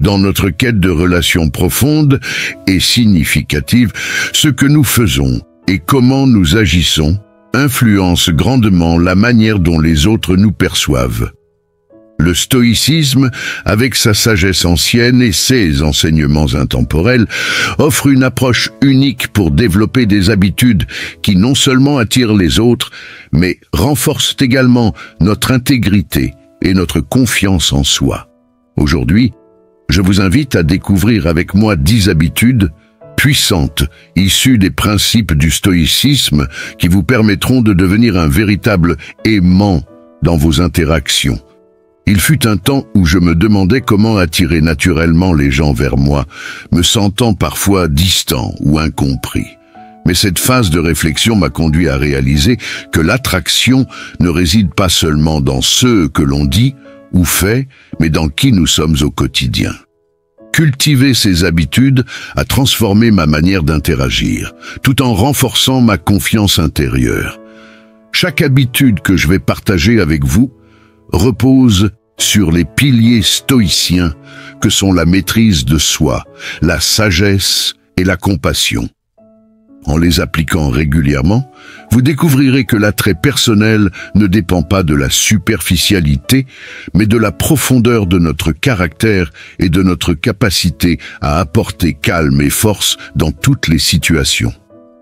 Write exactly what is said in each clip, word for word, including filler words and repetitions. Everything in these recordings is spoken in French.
Dans notre quête de relations profondes et significatives, ce que nous faisons et comment nous agissons influence grandement la manière dont les autres nous perçoivent. Le stoïcisme, avec sa sagesse ancienne et ses enseignements intemporels, offre une approche unique pour développer des habitudes qui non seulement attirent les autres, mais renforcent également notre intégrité et notre confiance en soi. Aujourd'hui, je vous invite à découvrir avec moi dix habitudes puissantes, issues des principes du stoïcisme, qui vous permettront de devenir un véritable aimant dans vos interactions. Il fut un temps où je me demandais comment attirer naturellement les gens vers moi, me sentant parfois distant ou incompris. Mais cette phase de réflexion m'a conduit à réaliser que l'attraction ne réside pas seulement dans ce que l'on dit ou fait, mais dans qui nous sommes au quotidien. Cultiver ces habitudes a transformé ma manière d'interagir, tout en renforçant ma confiance intérieure. Chaque habitude que je vais partager avec vous repose sur les piliers stoïciens que sont la maîtrise de soi, la sagesse et la compassion. En les appliquant régulièrement, vous découvrirez que l'attrait personnel ne dépend pas de la superficialité, mais de la profondeur de notre caractère et de notre capacité à apporter calme et force dans toutes les situations.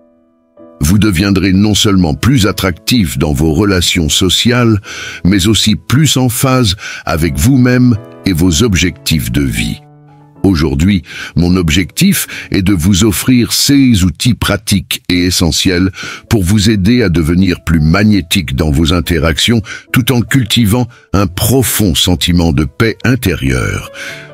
Vous deviendrez non seulement plus attractif dans vos relations sociales, mais aussi plus en phase avec vous-même et vos objectifs de vie. Aujourd'hui, mon objectif est de vous offrir ces outils pratiques et essentiels pour vous aider à devenir plus magnétique dans vos interactions, tout en cultivant un profond sentiment de paix intérieure.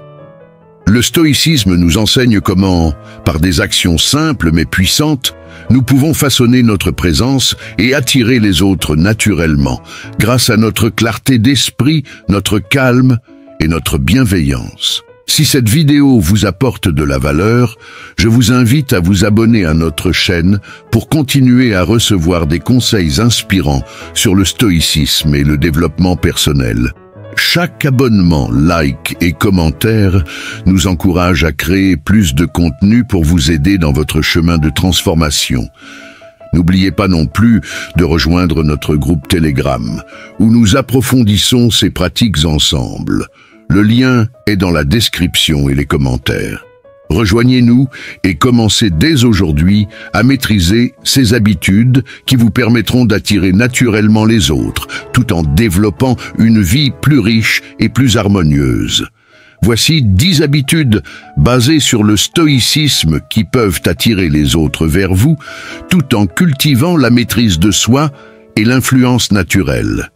Le stoïcisme nous enseigne comment, par des actions simples mais puissantes, nous pouvons façonner notre présence et attirer les autres naturellement, grâce à notre clarté d'esprit, notre calme et notre bienveillance. Si cette vidéo vous apporte de la valeur, je vous invite à vous abonner à notre chaîne pour continuer à recevoir des conseils inspirants sur le stoïcisme et le développement personnel. Chaque abonnement, like et commentaire nous encourage à créer plus de contenu pour vous aider dans votre chemin de transformation. N'oubliez pas non plus de rejoindre notre groupe Telegram, où nous approfondissons ces pratiques ensemble. Le lien est dans la description et les commentaires. Rejoignez-nous et commencez dès aujourd'hui à maîtriser ces habitudes qui vous permettront d'attirer naturellement les autres, tout en développant une vie plus riche et plus harmonieuse. Voici dix habitudes basées sur le stoïcisme qui peuvent attirer les autres vers vous, tout en cultivant la maîtrise de soi et l'influence naturelle.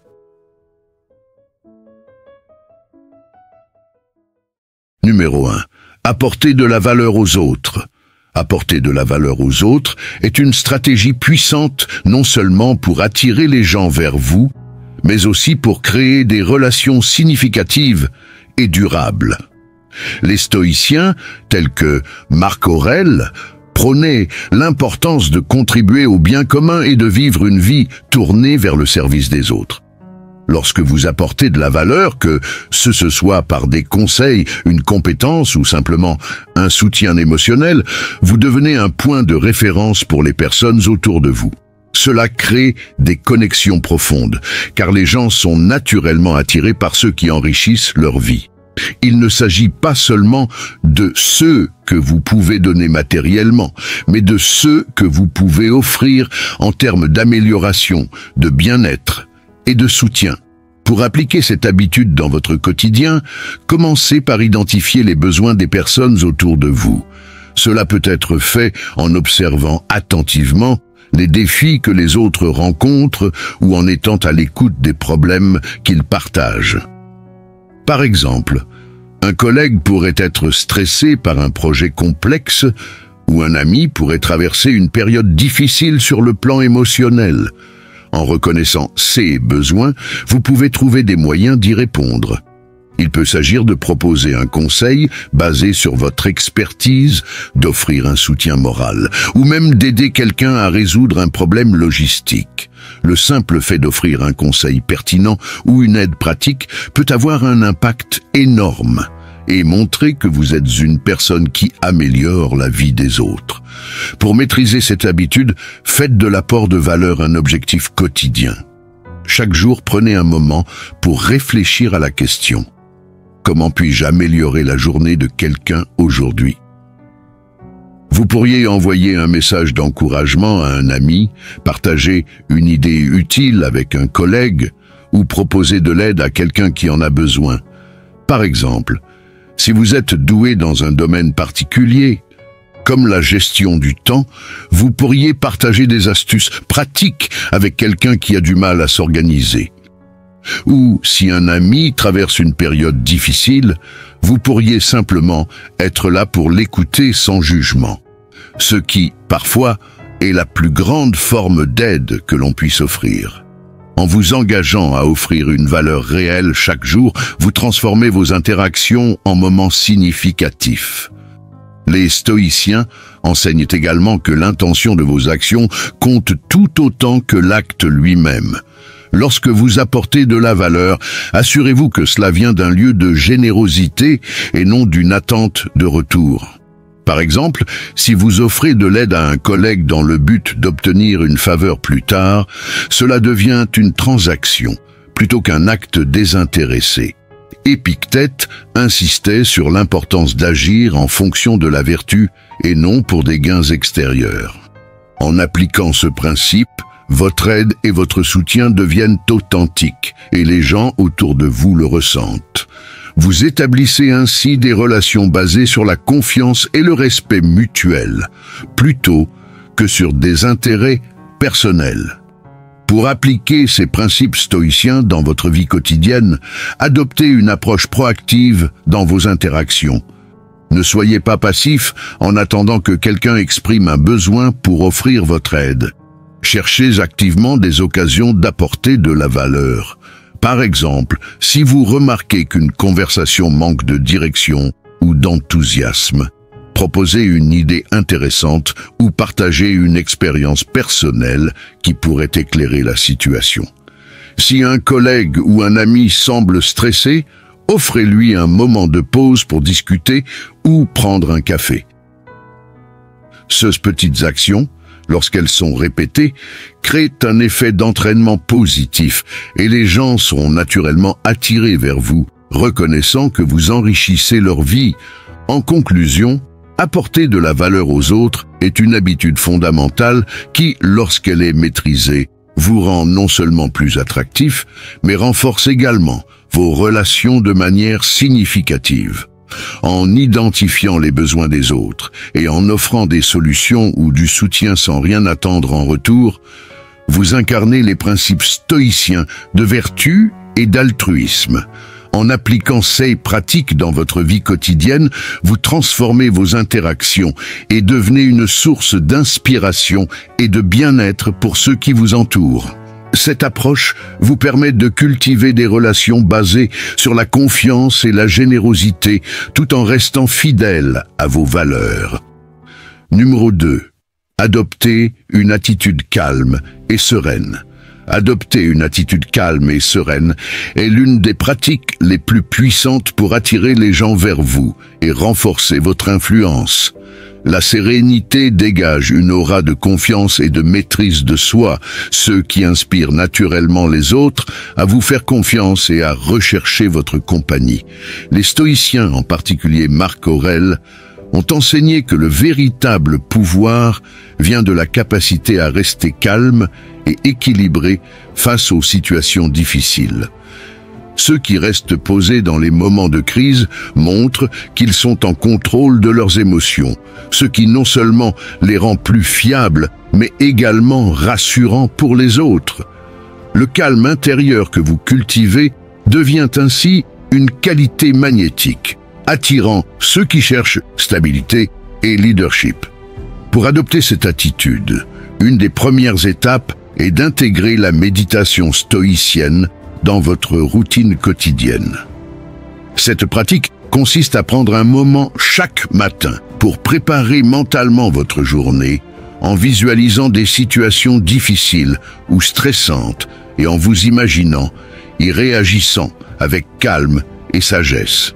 Numéro un. Apporter de la valeur aux autres. Apporter de la valeur aux autres est une stratégie puissante non seulement pour attirer les gens vers vous, mais aussi pour créer des relations significatives et durables. Les stoïciens, tels que Marc Aurèle, prônaient l'importance de contribuer au bien commun et de vivre une vie tournée vers le service des autres. Lorsque vous apportez de la valeur, que ce, ce soit par des conseils, une compétence ou simplement un soutien émotionnel, vous devenez un point de référence pour les personnes autour de vous. Cela crée des connexions profondes, car les gens sont naturellement attirés par ceux qui enrichissent leur vie. Il ne s'agit pas seulement de ceux que vous pouvez donner matériellement, mais de ceux que vous pouvez offrir en termes d'amélioration, de bien-être et de soutien. Pour appliquer cette habitude dans votre quotidien, commencez par identifier les besoins des personnes autour de vous. Cela peut être fait en observant attentivement les défis que les autres rencontrent ou en étant à l'écoute des problèmes qu'ils partagent. Par exemple, un collègue pourrait être stressé par un projet complexe ou un ami pourrait traverser une période difficile sur le plan émotionnel. En reconnaissant ces besoins, vous pouvez trouver des moyens d'y répondre. Il peut s'agir de proposer un conseil basé sur votre expertise, d'offrir un soutien moral, ou même d'aider quelqu'un à résoudre un problème logistique. Le simple fait d'offrir un conseil pertinent ou une aide pratique peut avoir un impact énorme. et montrez que vous êtes une personne qui améliore la vie des autres. Pour maîtriser cette habitude, faites de l'apport de valeur un objectif quotidien. Chaque jour, prenez un moment pour réfléchir à la question: comment puis-je améliorer la journée de quelqu'un aujourd'hui? Vous pourriez envoyer un message d'encouragement à un ami, partager une idée utile avec un collègue ou proposer de l'aide à quelqu'un qui en a besoin. Par exemple, si vous êtes doué dans un domaine particulier, comme la gestion du temps, vous pourriez partager des astuces pratiques avec quelqu'un qui a du mal à s'organiser. Ou si un ami traverse une période difficile, vous pourriez simplement être là pour l'écouter sans jugement. Ce qui, parfois, est la plus grande forme d'aide que l'on puisse offrir. En vous engageant à offrir une valeur réelle chaque jour, vous transformez vos interactions en moments significatifs. Les stoïciens enseignent également que l'intention de vos actions compte tout autant que l'acte lui-même. Lorsque vous apportez de la valeur, assurez-vous que cela vient d'un lieu de générosité et non d'une attente de retour. Par exemple, si vous offrez de l'aide à un collègue dans le but d'obtenir une faveur plus tard, cela devient une transaction plutôt qu'un acte désintéressé. Épictète insistait sur l'importance d'agir en fonction de la vertu et non pour des gains extérieurs. En appliquant ce principe, votre aide et votre soutien deviennent authentiques et les gens autour de vous le ressentent. Vous établissez ainsi des relations basées sur la confiance et le respect mutuel, plutôt que sur des intérêts personnels. Pour appliquer ces principes stoïciens dans votre vie quotidienne, adoptez une approche proactive dans vos interactions. Ne soyez pas passif en attendant que quelqu'un exprime un besoin pour offrir votre aide. Cherchez activement des occasions d'apporter de la valeur. Par exemple, si vous remarquez qu'une conversation manque de direction ou d'enthousiasme, proposez une idée intéressante ou partagez une expérience personnelle qui pourrait éclairer la situation. Si un collègue ou un ami semble stressé, offrez-lui un moment de pause pour discuter ou prendre un café. Ces petites actions, lorsqu'elles sont répétées, créent un effet d'entraînement positif et les gens sont naturellement attirés vers vous, reconnaissant que vous enrichissez leur vie. En conclusion, apporter de la valeur aux autres est une habitude fondamentale qui, lorsqu'elle est maîtrisée, vous rend non seulement plus attractif, mais renforce également vos relations de manière significative. En identifiant les besoins des autres et en offrant des solutions ou du soutien sans rien attendre en retour, vous incarnez les principes stoïciens de vertu et d'altruisme. En appliquant ces pratiques dans votre vie quotidienne, vous transformez vos interactions et devenez une source d'inspiration et de bien-être pour ceux qui vous entourent. Cette approche vous permet de cultiver des relations basées sur la confiance et la générosité, tout en restant fidèle à vos valeurs. Numéro deux. Adoptez une attitude calme et sereine. Adopter une attitude calme et sereine est l'une des pratiques les plus puissantes pour attirer les gens vers vous et renforcer votre influence. La sérénité dégage une aura de confiance et de maîtrise de soi, ce qui inspire naturellement les autres à vous faire confiance et à rechercher votre compagnie. Les stoïciens, en particulier Marc Aurèle, ont enseigné que le véritable pouvoir vient de la capacité à rester calme et équilibré face aux situations difficiles. Ceux qui restent posés dans les moments de crise montrent qu'ils sont en contrôle de leurs émotions, ce qui non seulement les rend plus fiables, mais également rassurants pour les autres. Le calme intérieur que vous cultivez devient ainsi une qualité magnétique, attirant ceux qui cherchent stabilité et leadership. Pour adopter cette attitude, une des premières étapes est d'intégrer la méditation stoïcienne dans votre routine quotidienne. Cette pratique consiste à prendre un moment chaque matin pour préparer mentalement votre journée en visualisant des situations difficiles ou stressantes et en vous imaginant y réagissant avec calme et sagesse.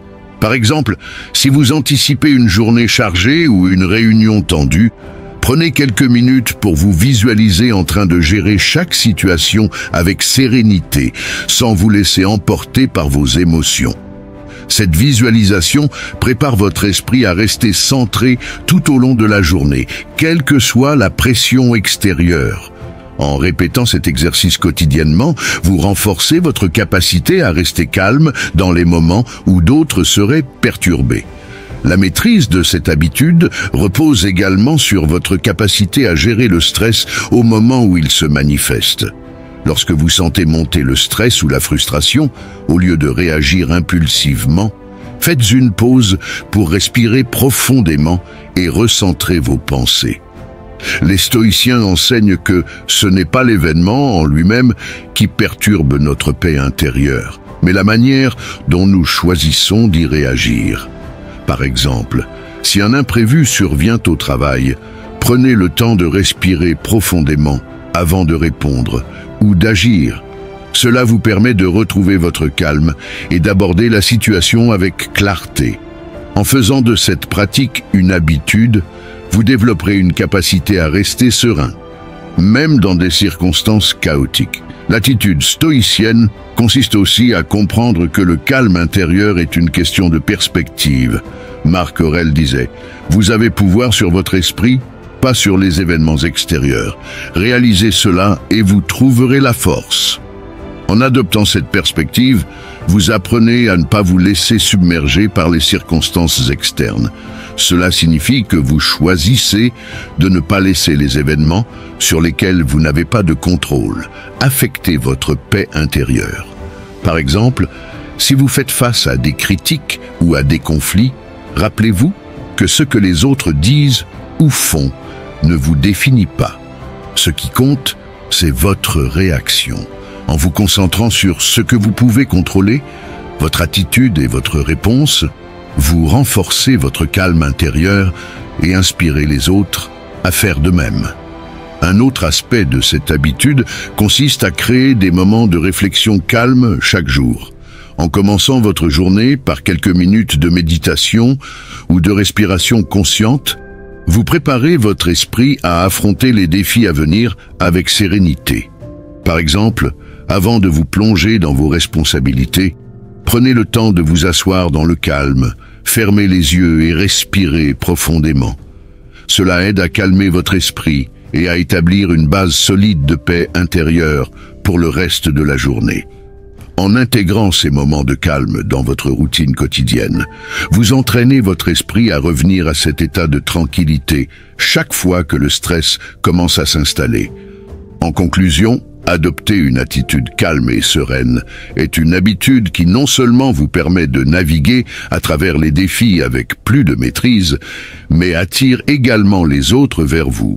Par exemple, si vous anticipez une journée chargée ou une réunion tendue, prenez quelques minutes pour vous visualiser en train de gérer chaque situation avec sérénité, sans vous laisser emporter par vos émotions. Cette visualisation prépare votre esprit à rester centré tout au long de la journée, quelle que soit la pression extérieure. En répétant cet exercice quotidiennement, vous renforcez votre capacité à rester calme dans les moments où d'autres seraient perturbés. La maîtrise de cette habitude repose également sur votre capacité à gérer le stress au moment où il se manifeste. Lorsque vous sentez monter le stress ou la frustration, au lieu de réagir impulsivement, faites une pause pour respirer profondément et recentrer vos pensées. Les stoïciens enseignent que ce n'est pas l'événement en lui-même qui perturbe notre paix intérieure, mais la manière dont nous choisissons d'y réagir. Par exemple, si un imprévu survient au travail, prenez le temps de respirer profondément avant de répondre ou d'agir. Cela vous permet de retrouver votre calme et d'aborder la situation avec clarté. En faisant de cette pratique une habitude, vous développerez une capacité à rester serein, même dans des circonstances chaotiques. L'attitude stoïcienne consiste aussi à comprendre que le calme intérieur est une question de perspective. Marc Aurèle disait « Vous avez pouvoir sur votre esprit, pas sur les événements extérieurs. Réalisez cela et vous trouverez la force. » En adoptant cette perspective, vous apprenez à ne pas vous laisser submerger par les circonstances externes. Cela signifie que vous choisissez de ne pas laisser les événements sur lesquels vous n'avez pas de contrôle affecter votre paix intérieure. Par exemple, si vous faites face à des critiques ou à des conflits, rappelez-vous que ce que les autres disent ou font ne vous définit pas. Ce qui compte, c'est votre réaction. En vous concentrant sur ce que vous pouvez contrôler, votre attitude et votre réponse, vous renforcez votre calme intérieur et inspirez les autres à faire de même. Un autre aspect de cette habitude consiste à créer des moments de réflexion calme chaque jour. En commençant votre journée par quelques minutes de méditation ou de respiration consciente, vous préparez votre esprit à affronter les défis à venir avec sérénité. Par exemple, avant de vous plonger dans vos responsabilités, prenez le temps de vous asseoir dans le calme, fermez les yeux et respirez profondément. Cela aide à calmer votre esprit et à établir une base solide de paix intérieure pour le reste de la journée. En intégrant ces moments de calme dans votre routine quotidienne, vous entraînez votre esprit à revenir à cet état de tranquillité chaque fois que le stress commence à s'installer. En conclusion, adopter une attitude calme et sereine est une habitude qui non seulement vous permet de naviguer à travers les défis avec plus de maîtrise, mais attire également les autres vers vous.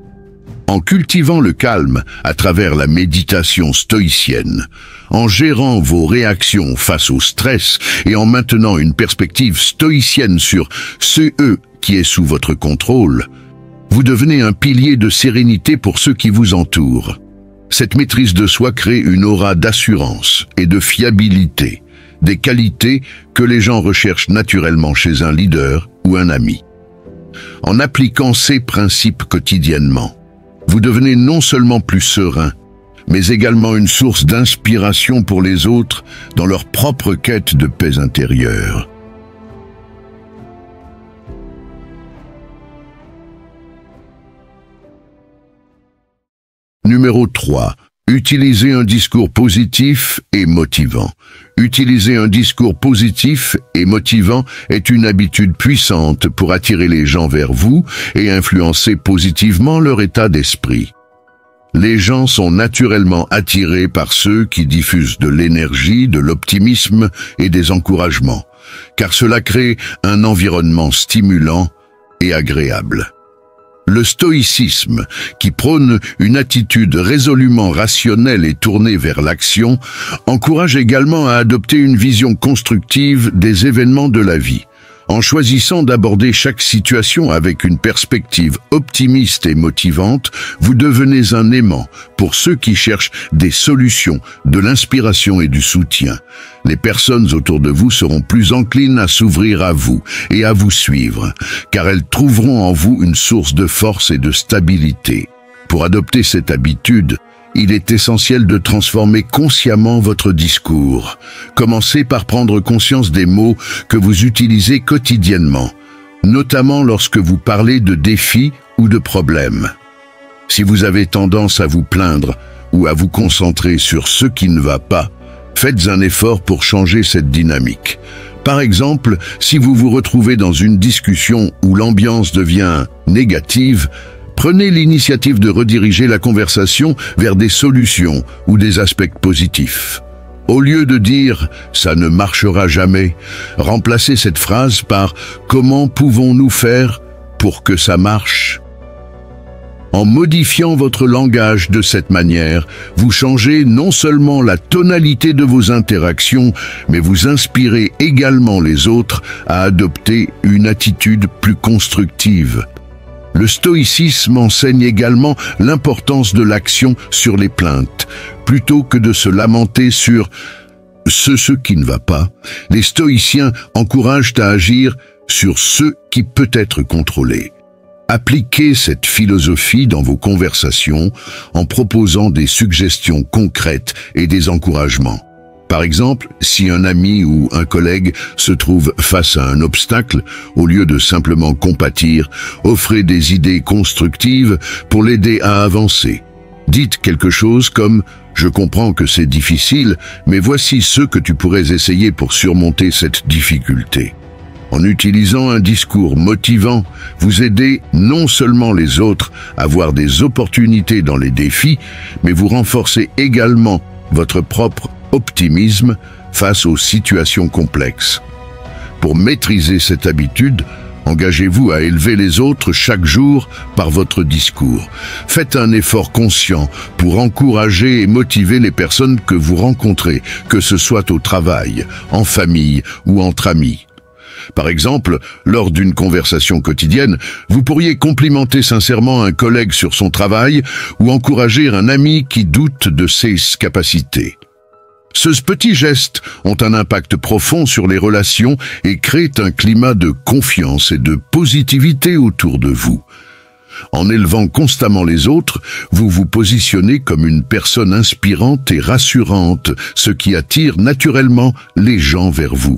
En cultivant le calme à travers la méditation stoïcienne, en gérant vos réactions face au stress et en maintenant une perspective stoïcienne sur ce eux qui est sous votre contrôle, vous devenez un pilier de sérénité pour ceux qui vous entourent. Cette maîtrise de soi crée une aura d'assurance et de fiabilité, des qualités que les gens recherchent naturellement chez un leader ou un ami. En appliquant ces principes quotidiennement, vous devenez non seulement plus serein, mais également une source d'inspiration pour les autres dans leur propre quête de paix intérieure. Numéro trois. Utilisez un discours positif et motivant. Utiliser un discours positif et motivant est une habitude puissante pour attirer les gens vers vous et influencer positivement leur état d'esprit. Les gens sont naturellement attirés par ceux qui diffusent de l'énergie, de l'optimisme et des encouragements, car cela crée un environnement stimulant et agréable. Le stoïcisme, qui prône une attitude résolument rationnelle et tournée vers l'action, encourage également à adopter une vision constructive des événements de la vie. En choisissant d'aborder chaque situation avec une perspective optimiste et motivante, vous devenez un aimant pour ceux qui cherchent des solutions, de l'inspiration et du soutien. Les personnes autour de vous seront plus enclines à s'ouvrir à vous et à vous suivre, car elles trouveront en vous une source de force et de stabilité. Pour adopter cette habitude, il est essentiel de transformer consciemment votre discours. Commencez par prendre conscience des mots que vous utilisez quotidiennement, notamment lorsque vous parlez de défis ou de problèmes. Si vous avez tendance à vous plaindre ou à vous concentrer sur ce qui ne va pas, faites un effort pour changer cette dynamique. Par exemple, si vous vous retrouvez dans une discussion où l'ambiance devient négative, prenez l'initiative de rediriger la conversation vers des solutions ou des aspects positifs. Au lieu de dire « ça ne marchera jamais », remplacez cette phrase par « comment pouvons-nous faire pour que ça marche ?» En modifiant votre langage de cette manière, vous changez non seulement la tonalité de vos interactions, mais vous inspirez également les autres à adopter une attitude plus constructive. Le stoïcisme enseigne également l'importance de l'action sur les plaintes. Plutôt que de se lamenter sur ce, ce qui ne va pas, les stoïciens encouragent à agir sur ce qui peut être contrôlé. Appliquez cette philosophie dans vos conversations en proposant des suggestions concrètes et des encouragements. Par exemple, si un ami ou un collègue se trouve face à un obstacle, au lieu de simplement compatir, offrez des idées constructives pour l'aider à avancer. Dites quelque chose comme « Je comprends que c'est difficile, mais voici ce que tu pourrais essayer pour surmonter cette difficulté. » En utilisant un discours motivant, vous aidez non seulement les autres à voir des opportunités dans les défis, mais vous renforcez également votre propre optimisme face aux situations complexes. Pour maîtriser cette habitude, engagez-vous à élever les autres chaque jour par votre discours. Faites un effort conscient pour encourager et motiver les personnes que vous rencontrez, que ce soit au travail, en famille ou entre amis. Par exemple, lors d'une conversation quotidienne, vous pourriez complimenter sincèrement un collègue sur son travail ou encourager un ami qui doute de ses capacités. Ces petits gestes ont un impact profond sur les relations et créent un climat de confiance et de positivité autour de vous. En élevant constamment les autres, vous vous positionnez comme une personne inspirante et rassurante, ce qui attire naturellement les gens vers vous.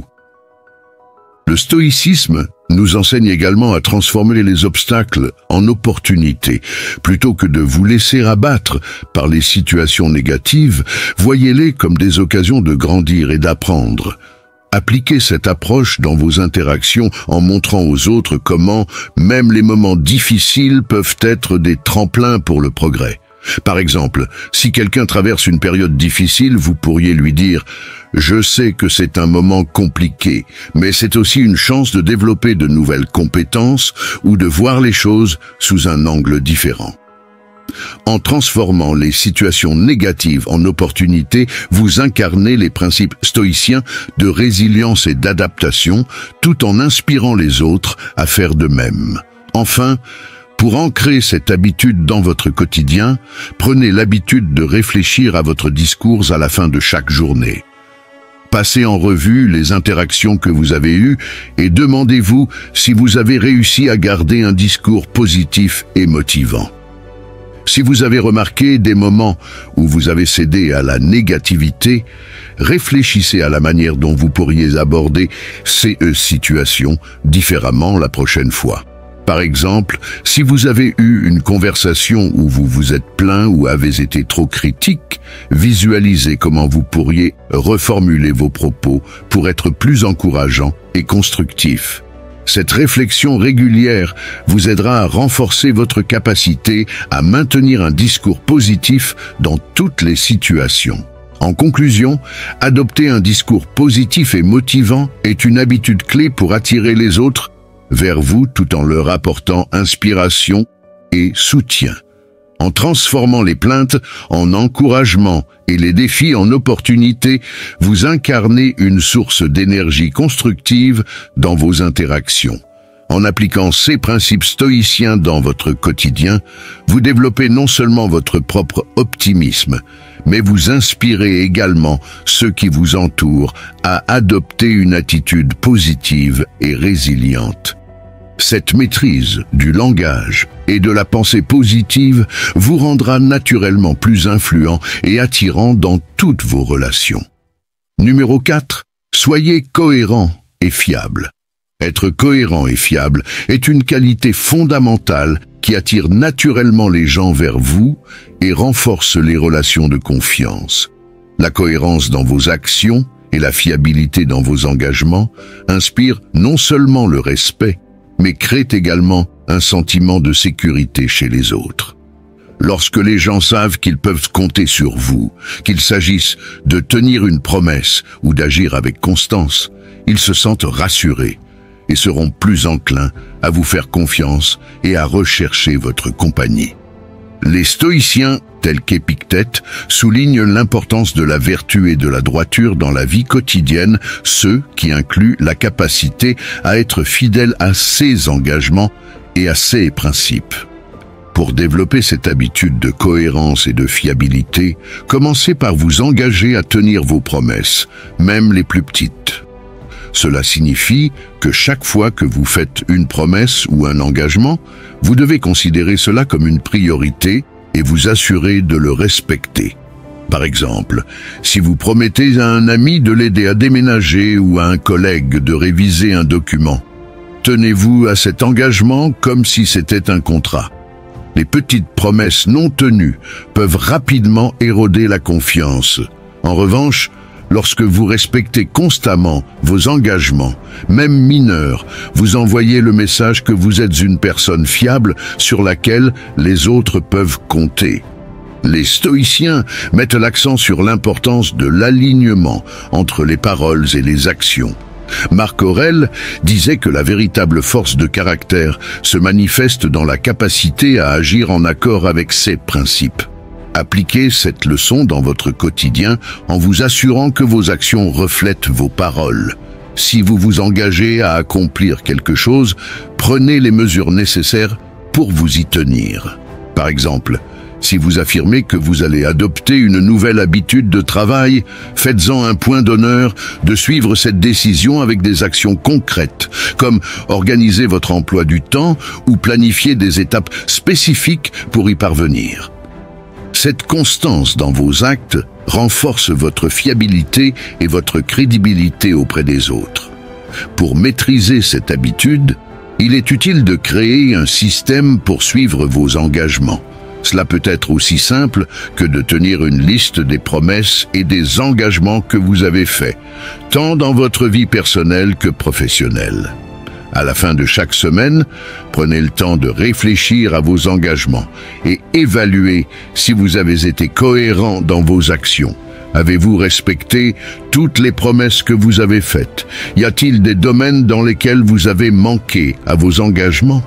Le stoïcisme nous enseigne également à transformer les obstacles en opportunités. Plutôt que de vous laisser abattre par les situations négatives, voyez-les comme des occasions de grandir et d'apprendre. Appliquez cette approche dans vos interactions en montrant aux autres comment même les moments difficiles peuvent être des tremplins pour le progrès. Par exemple, si quelqu'un traverse une période difficile, vous pourriez lui dire « Je sais que c'est un moment compliqué, mais c'est aussi une chance de développer de nouvelles compétences ou de voir les choses sous un angle différent. » En transformant les situations négatives en opportunités, vous incarnez les principes stoïciens de résilience et d'adaptation, tout en inspirant les autres à faire de même. Enfin, pour ancrer cette habitude dans votre quotidien, prenez l'habitude de réfléchir à votre discours à la fin de chaque journée. Passez en revue les interactions que vous avez eues et demandez-vous si vous avez réussi à garder un discours positif et motivant. Si vous avez remarqué des moments où vous avez cédé à la négativité, réfléchissez à la manière dont vous pourriez aborder ces situations différemment la prochaine fois. Par exemple, si vous avez eu une conversation où vous vous êtes plaint ou avez été trop critique, visualisez comment vous pourriez reformuler vos propos pour être plus encourageant et constructif. Cette réflexion régulière vous aidera à renforcer votre capacité à maintenir un discours positif dans toutes les situations. En conclusion, adopter un discours positif et motivant est une habitude clé pour attirer les autres vers vous tout en leur apportant inspiration et soutien. En transformant les plaintes en encouragement et les défis en opportunités, vous incarnez une source d'énergie constructive dans vos interactions. En appliquant ces principes stoïciens dans votre quotidien, vous développez non seulement votre propre optimisme, mais vous inspirez également ceux qui vous entourent à adopter une attitude positive et résiliente. Cette maîtrise du langage et de la pensée positive vous rendra naturellement plus influent et attirant dans toutes vos relations. Numéro quatre. Soyez cohérent et fiable. Être cohérent et fiable est une qualité fondamentale qui attire naturellement les gens vers vous et renforce les relations de confiance. La cohérence dans vos actions et la fiabilité dans vos engagements inspirent non seulement le respect, mais créent également un sentiment de sécurité chez les autres. Lorsque les gens savent qu'ils peuvent compter sur vous, qu'il s'agisse de tenir une promesse ou d'agir avec constance, ils se sentent rassurés et seront plus enclins à vous faire confiance et à rechercher votre compagnie. Les stoïciens, tels qu'Épictète, soulignent l'importance de la vertu et de la droiture dans la vie quotidienne, ce qui inclut la capacité à être fidèle à ses engagements et à ses principes. Pour développer cette habitude de cohérence et de fiabilité, commencez par vous engager à tenir vos promesses, même les plus petites. Cela signifie que chaque fois que vous faites une promesse ou un engagement, vous devez considérer cela comme une priorité et vous assurer de le respecter. Par exemple, si vous promettez à un ami de l'aider à déménager ou à un collègue de réviser un document, tenez-vous à cet engagement comme si c'était un contrat. Les petites promesses non tenues peuvent rapidement éroder la confiance. En revanche, lorsque vous respectez constamment vos engagements, même mineurs, vous envoyez le message que vous êtes une personne fiable sur laquelle les autres peuvent compter. Les stoïciens mettent l'accent sur l'importance de l'alignement entre les paroles et les actions. Marc Aurèle disait que la véritable force de caractère se manifeste dans la capacité à agir en accord avec ses principes. Appliquez cette leçon dans votre quotidien en vous assurant que vos actions reflètent vos paroles. Si vous vous engagez à accomplir quelque chose, prenez les mesures nécessaires pour vous y tenir. Par exemple, si vous affirmez que vous allez adopter une nouvelle habitude de travail, faites-en un point d'honneur de suivre cette décision avec des actions concrètes, comme organiser votre emploi du temps ou planifier des étapes spécifiques pour y parvenir. Cette constance dans vos actes renforce votre fiabilité et votre crédibilité auprès des autres. Pour maîtriser cette habitude, il est utile de créer un système pour suivre vos engagements. Cela peut être aussi simple que de tenir une liste des promesses et des engagements que vous avez faits, tant dans votre vie personnelle que professionnelle. À la fin de chaque semaine, prenez le temps de réfléchir à vos engagements et évaluez si vous avez été cohérent dans vos actions. Avez-vous respecté toutes les promesses que vous avez faites? Y a-t-il des domaines dans lesquels vous avez manqué à vos engagements?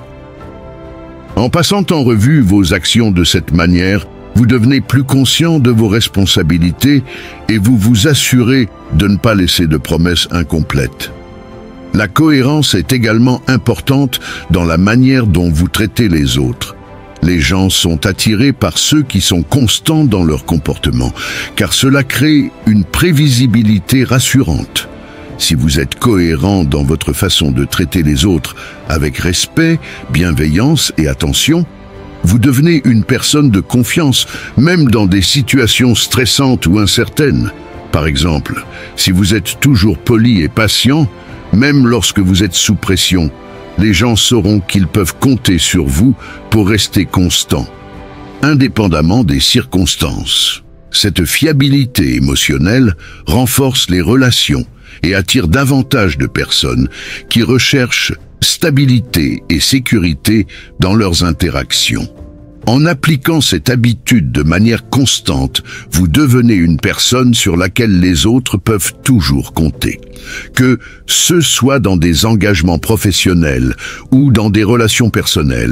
En passant en revue vos actions de cette manière, vous devenez plus conscient de vos responsabilités et vous vous assurez de ne pas laisser de promesses incomplètes. La cohérence est également importante dans la manière dont vous traitez les autres. Les gens sont attirés par ceux qui sont constants dans leur comportement, car cela crée une prévisibilité rassurante. Si vous êtes cohérent dans votre façon de traiter les autres avec respect, bienveillance et attention, vous devenez une personne de confiance, même dans des situations stressantes ou incertaines. Par exemple, si vous êtes toujours poli et patient, même lorsque vous êtes sous pression, les gens sauront qu'ils peuvent compter sur vous pour rester constant, indépendamment des circonstances. Cette fiabilité émotionnelle renforce les relations et attire davantage de personnes qui recherchent stabilité et sécurité dans leurs interactions. En appliquant cette habitude de manière constante, vous devenez une personne sur laquelle les autres peuvent toujours compter. Que ce soit dans des engagements professionnels ou dans des relations personnelles,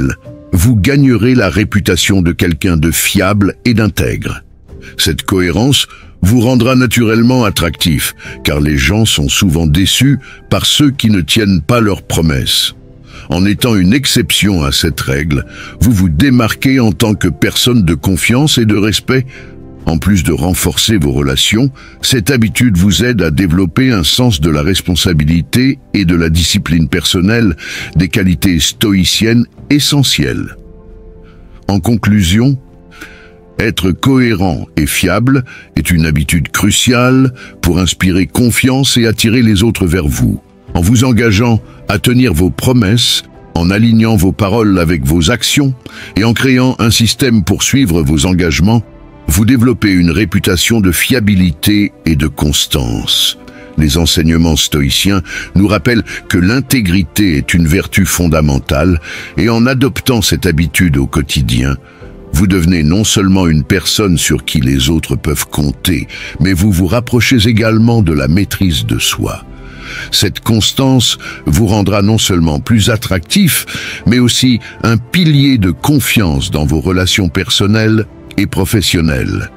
vous gagnerez la réputation de quelqu'un de fiable et d'intègre. Cette cohérence vous rendra naturellement attractif, car les gens sont souvent déçus par ceux qui ne tiennent pas leurs promesses. En étant une exception à cette règle, vous vous démarquez en tant que personne de confiance et de respect. En plus de renforcer vos relations, cette habitude vous aide à développer un sens de la responsabilité et de la discipline personnelle, des qualités stoïciennes essentielles. En conclusion, être cohérent et fiable est une habitude cruciale pour inspirer confiance et attirer les autres vers vous. En vous engageant à tenir vos promesses, en alignant vos paroles avec vos actions et en créant un système pour suivre vos engagements, vous développez une réputation de fiabilité et de constance. Les enseignements stoïciens nous rappellent que l'intégrité est une vertu fondamentale et en adoptant cette habitude au quotidien, vous devenez non seulement une personne sur qui les autres peuvent compter, mais vous vous rapprochez également de la maîtrise de soi. Cette constance vous rendra non seulement plus attractif, mais aussi un pilier de confiance dans vos relations personnelles et professionnelles.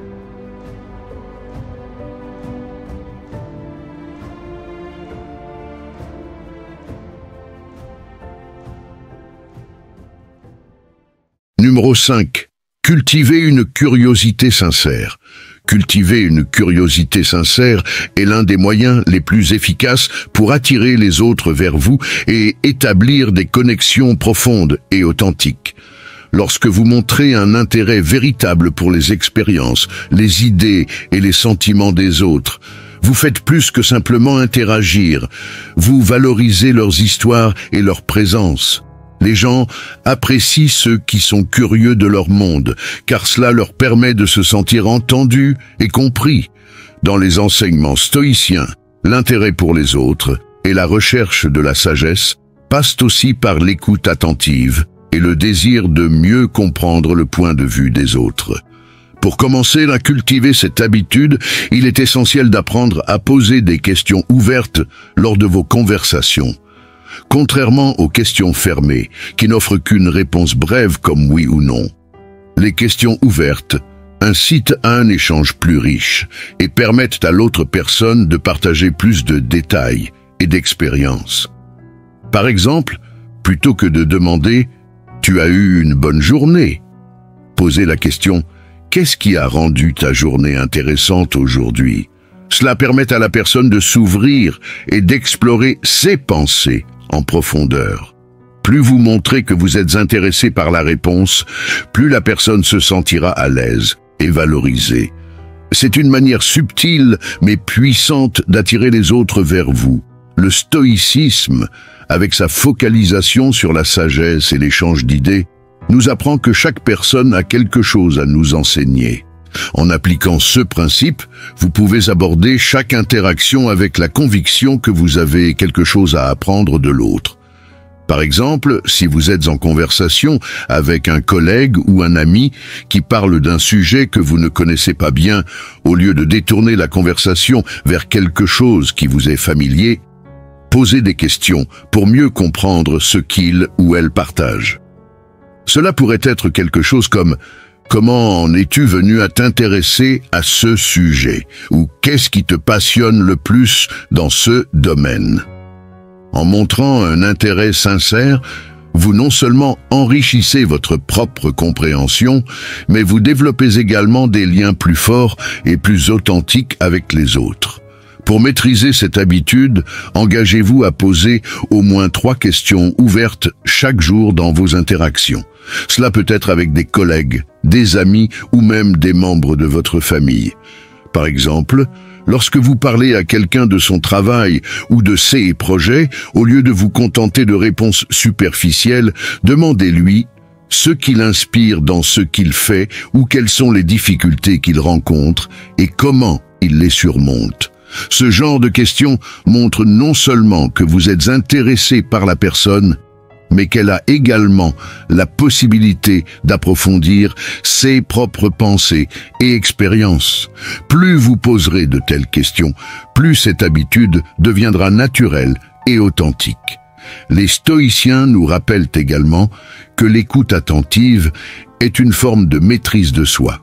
Numéro cinq. Cultivez une curiosité sincère. Cultiver une curiosité sincère est l'un des moyens les plus efficaces pour attirer les autres vers vous et établir des connexions profondes et authentiques. Lorsque vous montrez un intérêt véritable pour les expériences, les idées et les sentiments des autres, vous faites plus que simplement interagir. Vous valorisez leurs histoires et leur présence. Les gens apprécient ceux qui sont curieux de leur monde, car cela leur permet de se sentir entendus et compris. Dans les enseignements stoïciens, l'intérêt pour les autres et la recherche de la sagesse passent aussi par l'écoute attentive et le désir de mieux comprendre le point de vue des autres. Pour commencer à cultiver cette habitude, il est essentiel d'apprendre à poser des questions ouvertes lors de vos conversations. Contrairement aux questions fermées, qui n'offrent qu'une réponse brève comme oui ou non, les questions ouvertes incitent à un échange plus riche et permettent à l'autre personne de partager plus de détails et d'expériences. Par exemple, plutôt que de demander « Tu as eu une bonne journée ?», posez la question « Qu'est-ce qui a rendu ta journée intéressante aujourd'hui ?» Cela permet à la personne de s'ouvrir et d'explorer ses pensées en profondeur. Plus vous montrez que vous êtes intéressé par la réponse, plus la personne se sentira à l'aise et valorisée. C'est une manière subtile mais puissante d'attirer les autres vers vous. Le stoïcisme, avec sa focalisation sur la sagesse et l'échange d'idées, nous apprend que chaque personne a quelque chose à nous enseigner. En appliquant ce principe, vous pouvez aborder chaque interaction avec la conviction que vous avez quelque chose à apprendre de l'autre. Par exemple, si vous êtes en conversation avec un collègue ou un ami qui parle d'un sujet que vous ne connaissez pas bien, au lieu de détourner la conversation vers quelque chose qui vous est familier, posez des questions pour mieux comprendre ce qu'il ou elle partage. Cela pourrait être quelque chose comme « Comment en es-tu venu à t'intéresser à ce sujet ?» ou « Qu'est-ce qui te passionne le plus dans ce domaine ?» En montrant un intérêt sincère, vous non seulement enrichissez votre propre compréhension, mais vous développez également des liens plus forts et plus authentiques avec les autres. Pour maîtriser cette habitude, engagez-vous à poser au moins trois questions ouvertes chaque jour dans vos interactions. Cela peut être avec des collègues, des amis ou même des membres de votre famille. Par exemple, lorsque vous parlez à quelqu'un de son travail ou de ses projets, au lieu de vous contenter de réponses superficielles, demandez-lui ce qui l'inspire dans ce qu'il fait ou quelles sont les difficultés qu'il rencontre et comment il les surmonte. Ce genre de questions montre non seulement que vous êtes intéressé par la personne, mais qu'elle a également la possibilité d'approfondir ses propres pensées et expériences. Plus vous poserez de telles questions, plus cette habitude deviendra naturelle et authentique. Les stoïciens nous rappellent également que l'écoute attentive est une forme de maîtrise de soi.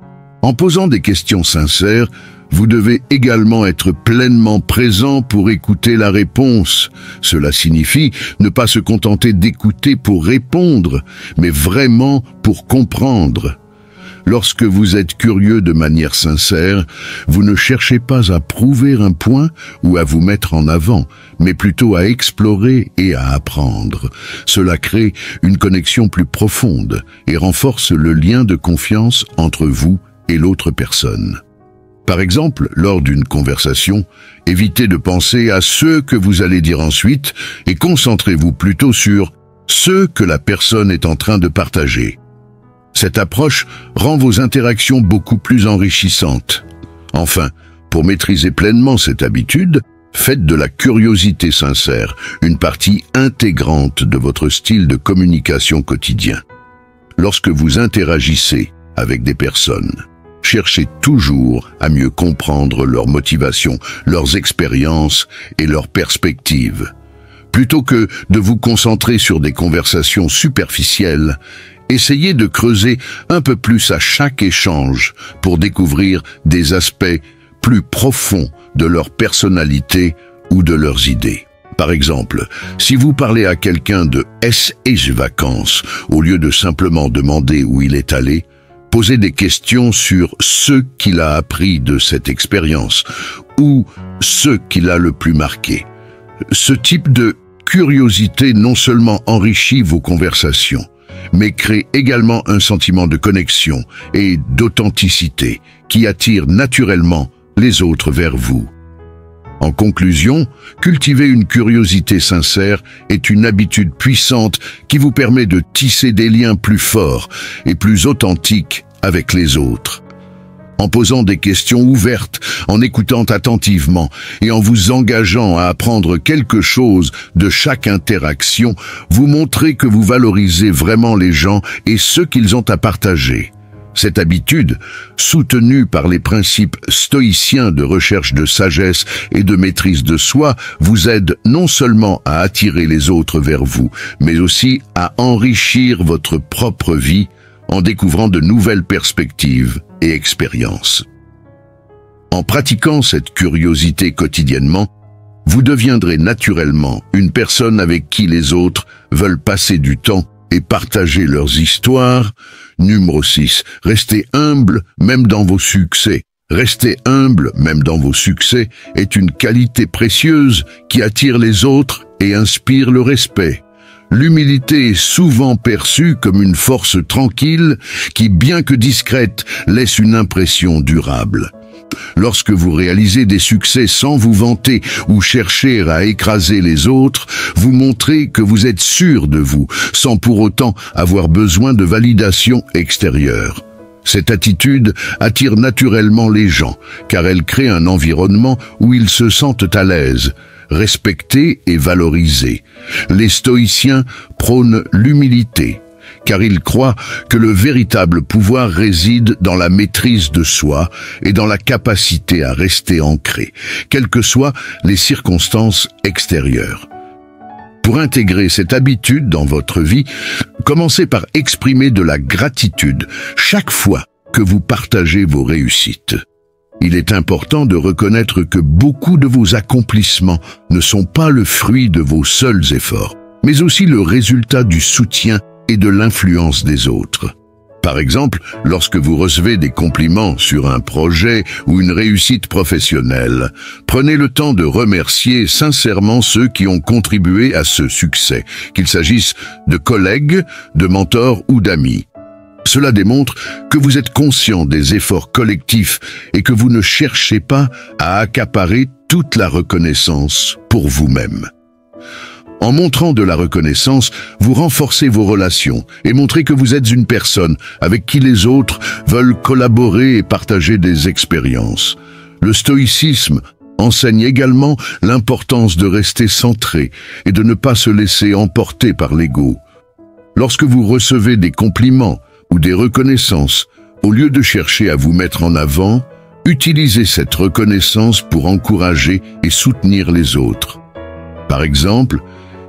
En posant des questions sincères, vous devez également être pleinement présent pour écouter la réponse. Cela signifie ne pas se contenter d'écouter pour répondre, mais vraiment pour comprendre. Lorsque vous êtes curieux de manière sincère, vous ne cherchez pas à prouver un point ou à vous mettre en avant, mais plutôt à explorer et à apprendre. Cela crée une connexion plus profonde et renforce le lien de confiance entre vous et l'autre personne. Par exemple, lors d'une conversation, évitez de penser à ce que vous allez dire ensuite et concentrez-vous plutôt sur ce que la personne est en train de partager. Cette approche rend vos interactions beaucoup plus enrichissantes. Enfin, pour maîtriser pleinement cette habitude, faites de la curiosité sincère une partie intégrante de votre style de communication quotidien. Lorsque vous interagissez avec des personnes, cherchez toujours à mieux comprendre leurs motivations, leurs expériences et leurs perspectives. Plutôt que de vous concentrer sur des conversations superficielles, essayez de creuser un peu plus à chaque échange pour découvrir des aspects plus profonds de leur personnalité ou de leurs idées. Par exemple, si vous parlez à quelqu'un de « Est-ce vacances » au lieu de simplement demander où il est allé, posez des questions sur ce qu'il a appris de cette expérience ou ce qui l'a le plus marqué. Ce type de curiosité non seulement enrichit vos conversations, mais crée également un sentiment de connexion et d'authenticité qui attire naturellement les autres vers vous. En conclusion, cultiver une curiosité sincère est une habitude puissante qui vous permet de tisser des liens plus forts et plus authentiques avec les autres. En posant des questions ouvertes, en écoutant attentivement et en vous engageant à apprendre quelque chose de chaque interaction, vous montrez que vous valorisez vraiment les gens et ce qu'ils ont à partager. Cette habitude, soutenue par les principes stoïciens de recherche de sagesse et de maîtrise de soi, vous aide non seulement à attirer les autres vers vous, mais aussi à enrichir votre propre vie en découvrant de nouvelles perspectives et expériences. En pratiquant cette curiosité quotidiennement, vous deviendrez naturellement une personne avec qui les autres veulent passer du temps et partager leurs histoires. Numéro six. Restez humble même dans vos succès. Rester humble même dans vos succès est une qualité précieuse qui attire les autres et inspire le respect. L'humilité est souvent perçue comme une force tranquille qui, bien que discrète, laisse une impression durable. Lorsque vous réalisez des succès sans vous vanter ou chercher à écraser les autres, vous montrez que vous êtes sûr de vous, sans pour autant avoir besoin de validation extérieure. Cette attitude attire naturellement les gens, car elle crée un environnement où ils se sentent à l'aise, respectés et valorisés. Les stoïciens prônent l'humilité, car ils croient que le véritable pouvoir réside dans la maîtrise de soi et dans la capacité à rester ancré, quelles que soient les circonstances extérieures. Pour intégrer cette habitude dans votre vie, commencez par exprimer de la gratitude chaque fois que vous partagez vos réussites. Il est important de reconnaître que beaucoup de vos accomplissements ne sont pas le fruit de vos seuls efforts, mais aussi le résultat du soutien et de l'influence des autres. Par exemple, lorsque vous recevez des compliments sur un projet ou une réussite professionnelle, prenez le temps de remercier sincèrement ceux qui ont contribué à ce succès, qu'il s'agisse de collègues, de mentors ou d'amis. Cela démontre que vous êtes conscient des efforts collectifs et que vous ne cherchez pas à accaparer toute la reconnaissance pour vous-même. En montrant de la reconnaissance, vous renforcez vos relations et montrez que vous êtes une personne avec qui les autres veulent collaborer et partager des expériences. Le stoïcisme enseigne également l'importance de rester centré et de ne pas se laisser emporter par l'ego. Lorsque vous recevez des compliments ou des reconnaissances, au lieu de chercher à vous mettre en avant, utilisez cette reconnaissance pour encourager et soutenir les autres. Par exemple,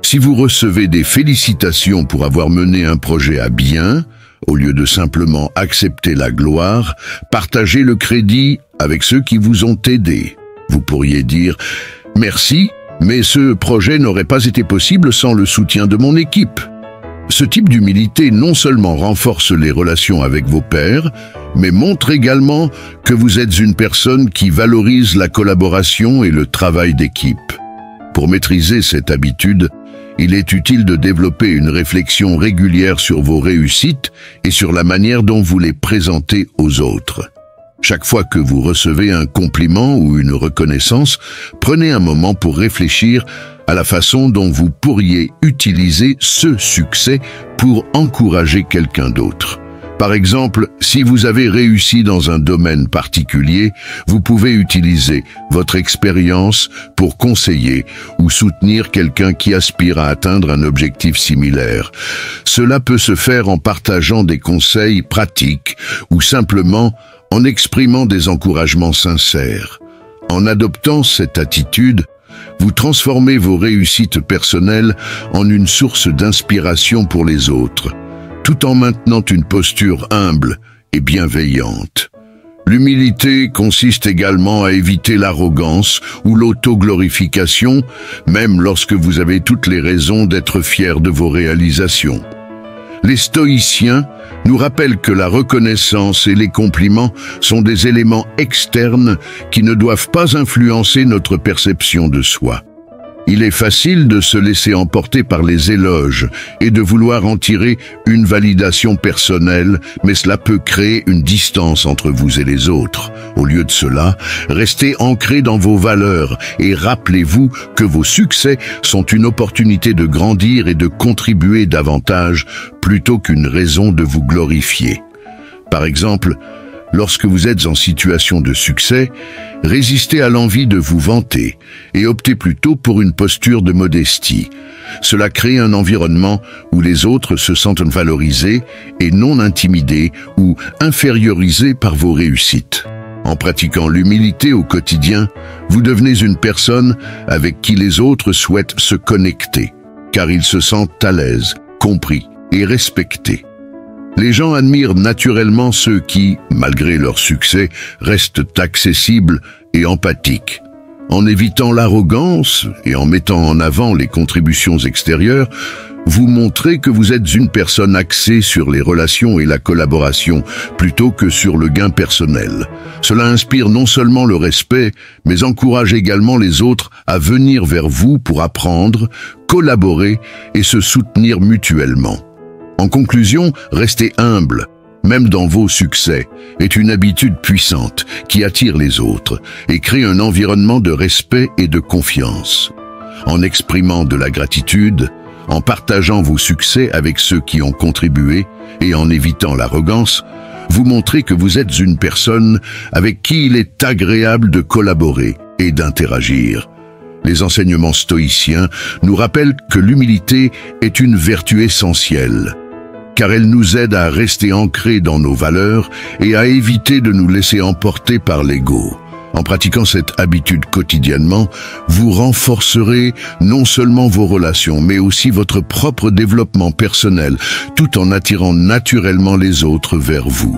Si vous recevez des félicitations pour avoir mené un projet à bien, au lieu de simplement accepter la gloire, partagez le crédit avec ceux qui vous ont aidé. Vous pourriez dire « Merci, mais ce projet n'aurait pas été possible sans le soutien de mon équipe ». Ce type d'humilité non seulement renforce les relations avec vos pairs, mais montre également que vous êtes une personne qui valorise la collaboration et le travail d'équipe. Pour maîtriser cette habitude, il est utile de développer une réflexion régulière sur vos réussites et sur la manière dont vous les présentez aux autres. Chaque fois que vous recevez un compliment ou une reconnaissance, prenez un moment pour réfléchir à la façon dont vous pourriez utiliser ce succès pour encourager quelqu'un d'autre. Par exemple, si vous avez réussi dans un domaine particulier, vous pouvez utiliser votre expérience pour conseiller ou soutenir quelqu'un qui aspire à atteindre un objectif similaire. Cela peut se faire en partageant des conseils pratiques ou simplement en exprimant des encouragements sincères. En adoptant cette attitude, vous transformez vos réussites personnelles en une source d'inspiration pour les autres, tout en maintenant une posture humble et bienveillante. L'humilité consiste également à éviter l'arrogance ou l'autoglorification, même lorsque vous avez toutes les raisons d'être fier de vos réalisations. Les stoïciens nous rappellent que la reconnaissance et les compliments sont des éléments externes qui ne doivent pas influencer notre perception de soi. Il est facile de se laisser emporter par les éloges et de vouloir en tirer une validation personnelle, mais cela peut créer une distance entre vous et les autres. Au lieu de cela, restez ancrés dans vos valeurs et rappelez-vous que vos succès sont une opportunité de grandir et de contribuer davantage plutôt qu'une raison de vous glorifier. Par exemple, lorsque vous êtes en situation de succès, résistez à l'envie de vous vanter et optez plutôt pour une posture de modestie. Cela crée un environnement où les autres se sentent valorisés et non intimidés ou infériorisés par vos réussites. En pratiquant l'humilité au quotidien, vous devenez une personne avec qui les autres souhaitent se connecter, car ils se sentent à l'aise, compris et respectés. Les gens admirent naturellement ceux qui, malgré leur succès, restent accessibles et empathiques. En évitant l'arrogance et en mettant en avant les contributions extérieures, vous montrez que vous êtes une personne axée sur les relations et la collaboration plutôt que sur le gain personnel. Cela inspire non seulement le respect, mais encourage également les autres à venir vers vous pour apprendre, collaborer et se soutenir mutuellement. En conclusion, rester humble, même dans vos succès, est une habitude puissante qui attire les autres et crée un environnement de respect et de confiance. En exprimant de la gratitude, en partageant vos succès avec ceux qui ont contribué et en évitant l'arrogance, vous montrez que vous êtes une personne avec qui il est agréable de collaborer et d'interagir. Les enseignements stoïciens nous rappellent que l'humilité est une vertu essentielle, car elle nous aide à rester ancrés dans nos valeurs et à éviter de nous laisser emporter par l'ego. En pratiquant cette habitude quotidiennement, vous renforcerez non seulement vos relations, mais aussi votre propre développement personnel, tout en attirant naturellement les autres vers vous.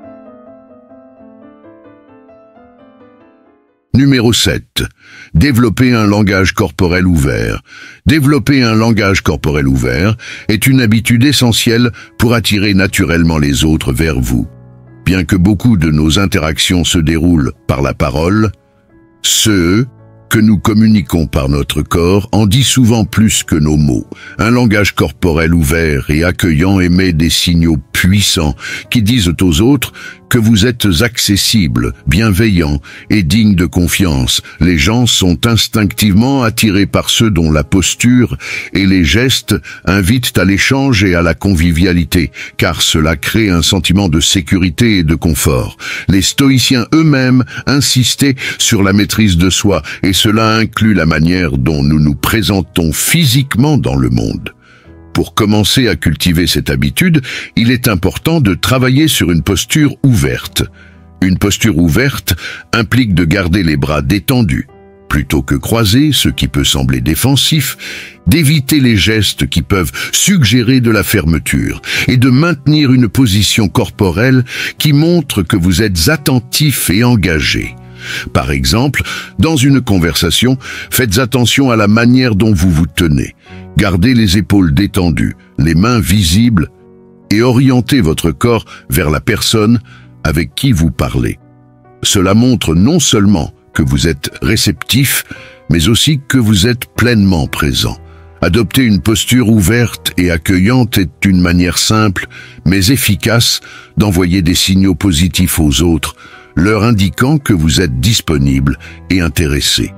Numéro sept. Développer un langage corporel ouvert. Développer un langage corporel ouvert est une habitude essentielle pour attirer naturellement les autres vers vous. Bien que beaucoup de nos interactions se déroulent par la parole, ce que nous communiquons par notre corps en dit souvent plus que nos mots. Un langage corporel ouvert et accueillant émet des signaux puissants qui disent aux autres que vous êtes accessible, bienveillant et digne de confiance. Les gens sont instinctivement attirés par ceux dont la posture et les gestes invitent à l'échange et à la convivialité, car cela crée un sentiment de sécurité et de confort. Les stoïciens eux-mêmes insistaient sur la maîtrise de soi, et cela inclut la manière dont nous nous présentons physiquement dans le monde. Pour commencer à cultiver cette habitude, il est important de travailler sur une posture ouverte. Une posture ouverte implique de garder les bras détendus, plutôt que croiser, ce qui peut sembler défensif, d'éviter les gestes qui peuvent suggérer de la fermeture et de maintenir une position corporelle qui montre que vous êtes attentif et engagé. Par exemple, dans une conversation, faites attention à la manière dont vous vous tenez. Gardez les épaules détendues, les mains visibles et orientez votre corps vers la personne avec qui vous parlez. Cela montre non seulement que vous êtes réceptif, mais aussi que vous êtes pleinement présent. Adopter une posture ouverte et accueillante est une manière simple, mais efficace, d'envoyer des signaux positifs aux autres, leur indiquant que vous êtes disponible et intéressé.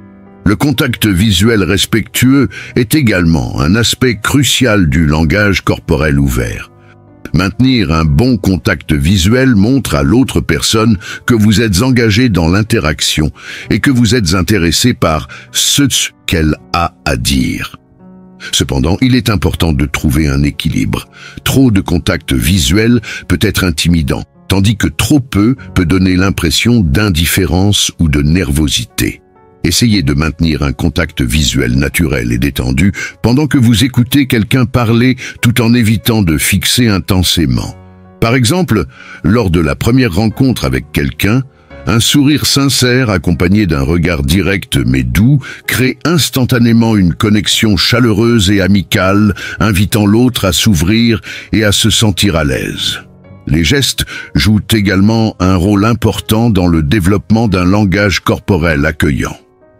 Le contact visuel respectueux est également un aspect crucial du langage corporel ouvert. Maintenir un bon contact visuel montre à l'autre personne que vous êtes engagé dans l'interaction et que vous êtes intéressé par ce qu'elle a à dire. Cependant, il est important de trouver un équilibre. Trop de contact visuel peut être intimidant, tandis que trop peu peut donner l'impression d'indifférence ou de nervosité. Essayez de maintenir un contact visuel naturel et détendu pendant que vous écoutez quelqu'un parler tout en évitant de fixer intensément. Par exemple, lors de la première rencontre avec quelqu'un, un sourire sincère accompagné d'un regard direct mais doux crée instantanément une connexion chaleureuse et amicale, invitant l'autre à s'ouvrir et à se sentir à l'aise. Les gestes jouent également un rôle important dans le développement d'un langage corporel accueillant.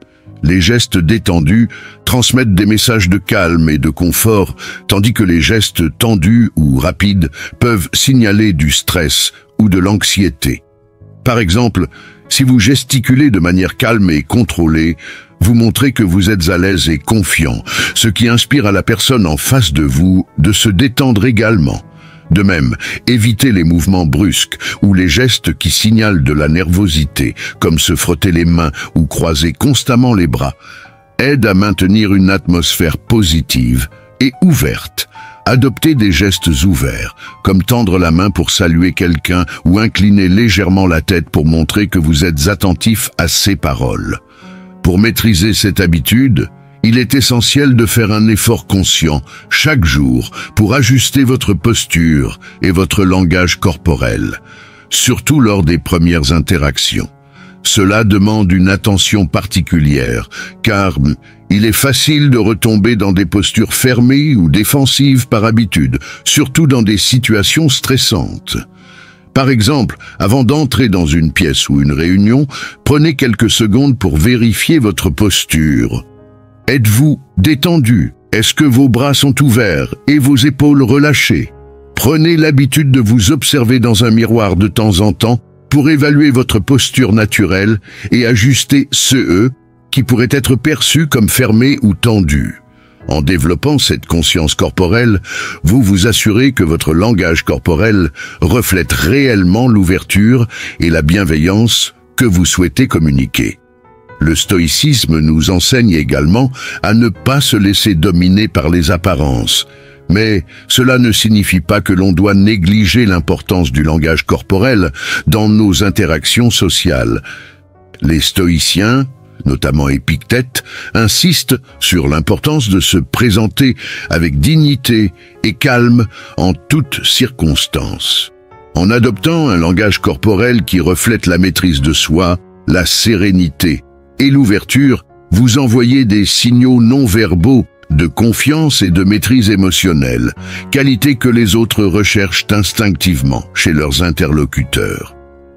Les gestes détendus transmettent des messages de calme et de confort, tandis que les gestes tendus ou rapides peuvent signaler du stress ou de l'anxiété. Par exemple, si vous gesticulez de manière calme et contrôlée, vous montrez que vous êtes à l'aise et confiant, ce qui inspire à la personne en face de vous de se détendre également. De même, évitez les mouvements brusques ou les gestes qui signalent de la nervosité, comme se frotter les mains ou croiser constamment les bras, aide à maintenir une atmosphère positive et ouverte. Adoptez des gestes ouverts, comme tendre la main pour saluer quelqu'un ou incliner légèrement la tête pour montrer que vous êtes attentif à ses paroles. Pour maîtriser cette habitude, il est essentiel de faire un effort conscient chaque jour pour ajuster votre posture et votre langage corporel, surtout lors des premières interactions. Cela demande une attention particulière, car il est facile de retomber dans des postures fermées ou défensives par habitude, surtout dans des situations stressantes. Par exemple, avant d'entrer dans une pièce ou une réunion, prenez quelques secondes pour vérifier votre posture. Êtes-vous détendu? Est-ce que vos bras sont ouverts et vos épaules relâchées? Prenez l'habitude de vous observer dans un miroir de temps en temps pour évaluer votre posture naturelle et ajuster ceux qui pourraient être perçus comme fermés ou tendus. En développant cette conscience corporelle, vous vous assurez que votre langage corporel reflète réellement l'ouverture et la bienveillance que vous souhaitez communiquer. Le stoïcisme nous enseigne également à ne pas se laisser dominer par les apparences. Mais cela ne signifie pas que l'on doit négliger l'importance du langage corporel dans nos interactions sociales. Les stoïciens, notamment Épictète, insistent sur l'importance de se présenter avec dignité et calme en toutes circonstances. En adoptant un langage corporel qui reflète la maîtrise de soi, la sérénité et l'ouverture, vous envoyez des signaux non-verbaux de confiance et de maîtrise émotionnelle, qualité que les autres recherchent instinctivement chez leurs interlocuteurs.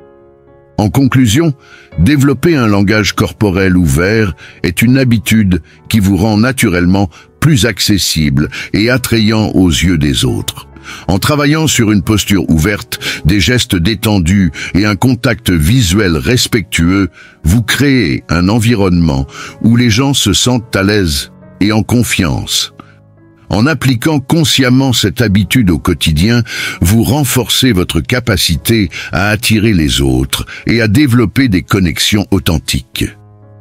En conclusion, développer un langage corporel ouvert est une habitude qui vous rend naturellement plus accessible et attrayant aux yeux des autres. En travaillant sur une posture ouverte, des gestes détendus et un contact visuel respectueux, vous créez un environnement où les gens se sentent à l'aise et en confiance. En appliquant consciemment cette habitude au quotidien, vous renforcez votre capacité à attirer les autres et à développer des connexions authentiques.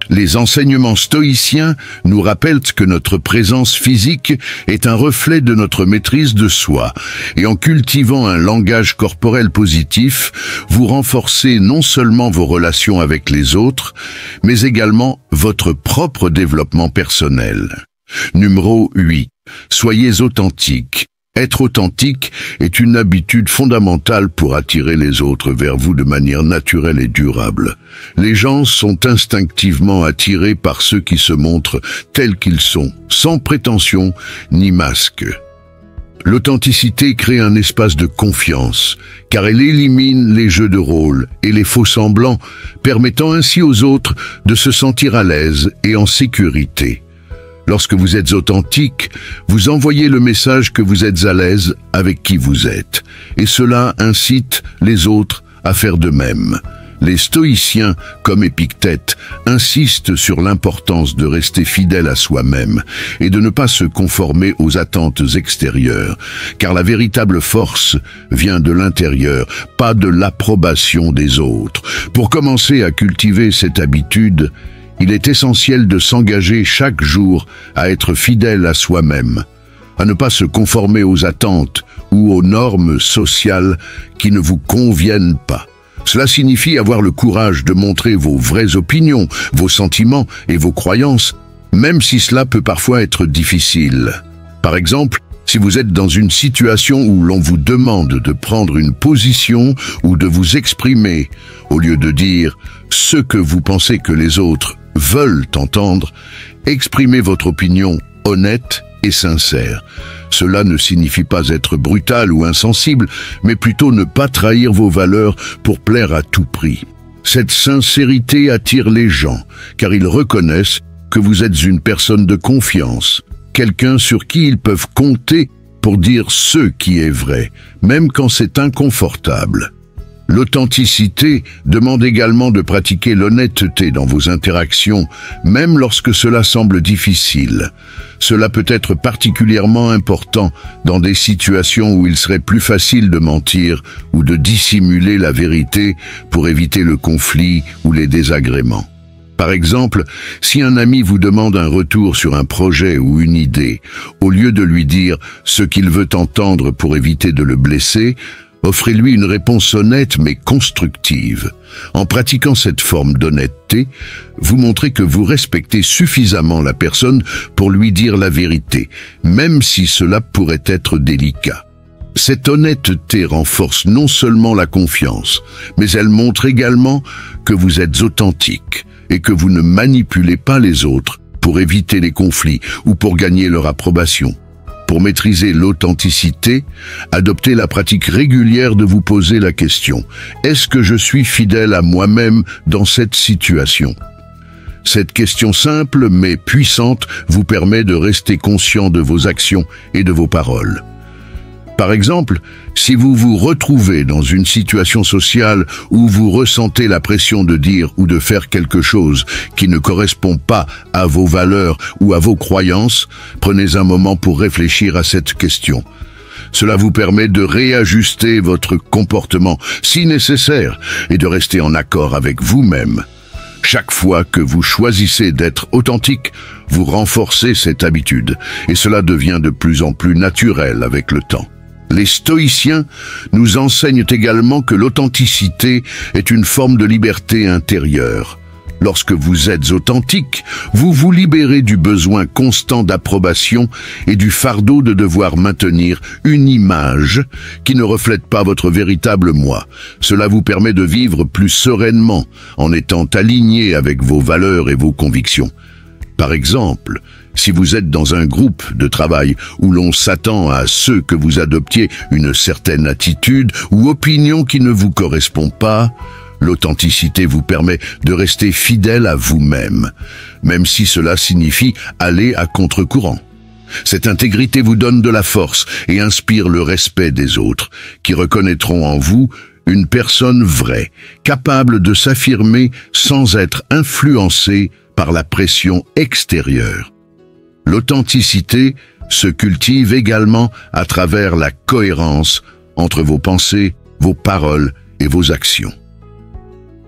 Les enseignements stoïciens nous rappellent que notre présence physique est un reflet de notre maîtrise de soi, et en cultivant un langage corporel positif, vous renforcez non seulement vos relations avec les autres, mais également votre propre développement personnel. Numéro huit. Soyez authentique. Être authentique est une habitude fondamentale pour attirer les autres vers vous de manière naturelle et durable. Les gens sont instinctivement attirés par ceux qui se montrent tels qu'ils sont, sans prétention ni masque. L'authenticité crée un espace de confiance, car elle élimine les jeux de rôle et les faux-semblants, permettant ainsi aux autres de se sentir à l'aise et en sécurité. Lorsque vous êtes authentique, vous envoyez le message que vous êtes à l'aise avec qui vous êtes, et cela incite les autres à faire de même. Les stoïciens, comme Épictète, insistent sur l'importance de rester fidèle à soi-même et de ne pas se conformer aux attentes extérieures, car la véritable force vient de l'intérieur, pas de l'approbation des autres. Pour commencer à cultiver cette habitude, il est essentiel de s'engager chaque jour à être fidèle à soi-même, à ne pas se conformer aux attentes ou aux normes sociales qui ne vous conviennent pas. Cela signifie avoir le courage de montrer vos vraies opinions, vos sentiments et vos croyances, même si cela peut parfois être difficile. Par exemple, si vous êtes dans une situation où l'on vous demande de prendre une position ou de vous exprimer, au lieu de dire ce que vous pensez que les autres veulent entendre, exprimez votre opinion honnête et sincère. Cela ne signifie pas être brutal ou insensible, mais plutôt ne pas trahir vos valeurs pour plaire à tout prix. Cette sincérité attire les gens, car ils reconnaissent que vous êtes une personne de confiance, quelqu'un sur qui ils peuvent compter pour dire ce qui est vrai, même quand c'est inconfortable. L'authenticité demande également de pratiquer l'honnêteté dans vos interactions, même lorsque cela semble difficile. Cela peut être particulièrement important dans des situations où il serait plus facile de mentir ou de dissimuler la vérité pour éviter le conflit ou les désagréments. Par exemple, si un ami vous demande un retour sur un projet ou une idée, au lieu de lui dire ce qu'il veut entendre pour éviter de le blesser, offrez-lui une réponse honnête mais constructive. En pratiquant cette forme d'honnêteté, vous montrez que vous respectez suffisamment la personne pour lui dire la vérité, même si cela pourrait être délicat. Cette honnêteté renforce non seulement la confiance, mais elle montre également que vous êtes authentique et que vous ne manipulez pas les autres pour éviter les conflits ou pour gagner leur approbation. Pour maîtriser l'authenticité, adoptez la pratique régulière de vous poser la question « Est-ce que je suis fidèle à moi-même dans cette situation ?» Cette question simple mais puissante vous permet de rester conscient de vos actions et de vos paroles. Par exemple, si vous vous retrouvez dans une situation sociale où vous ressentez la pression de dire ou de faire quelque chose qui ne correspond pas à vos valeurs ou à vos croyances, prenez un moment pour réfléchir à cette question. Cela vous permet de réajuster votre comportement si nécessaire et de rester en accord avec vous-même. Chaque fois que vous choisissez d'être authentique, vous renforcez cette habitude et cela devient de plus en plus naturel avec le temps. Les stoïciens nous enseignent également que l'authenticité est une forme de liberté intérieure. Lorsque vous êtes authentique, vous vous libérez du besoin constant d'approbation et du fardeau de devoir maintenir une image qui ne reflète pas votre véritable moi. Cela vous permet de vivre plus sereinement en étant aligné avec vos valeurs et vos convictions. Par exemple, si vous êtes dans un groupe de travail où l'on s'attend à ce que vous adoptiez une certaine attitude ou opinion qui ne vous correspond pas, l'authenticité vous permet de rester fidèle à vous-même, même si cela signifie aller à contre-courant. Cette intégrité vous donne de la force et inspire le respect des autres, qui reconnaîtront en vous une personne vraie, capable de s'affirmer sans être influencée par la pression extérieure. L'authenticité se cultive également à travers la cohérence entre vos pensées, vos paroles et vos actions.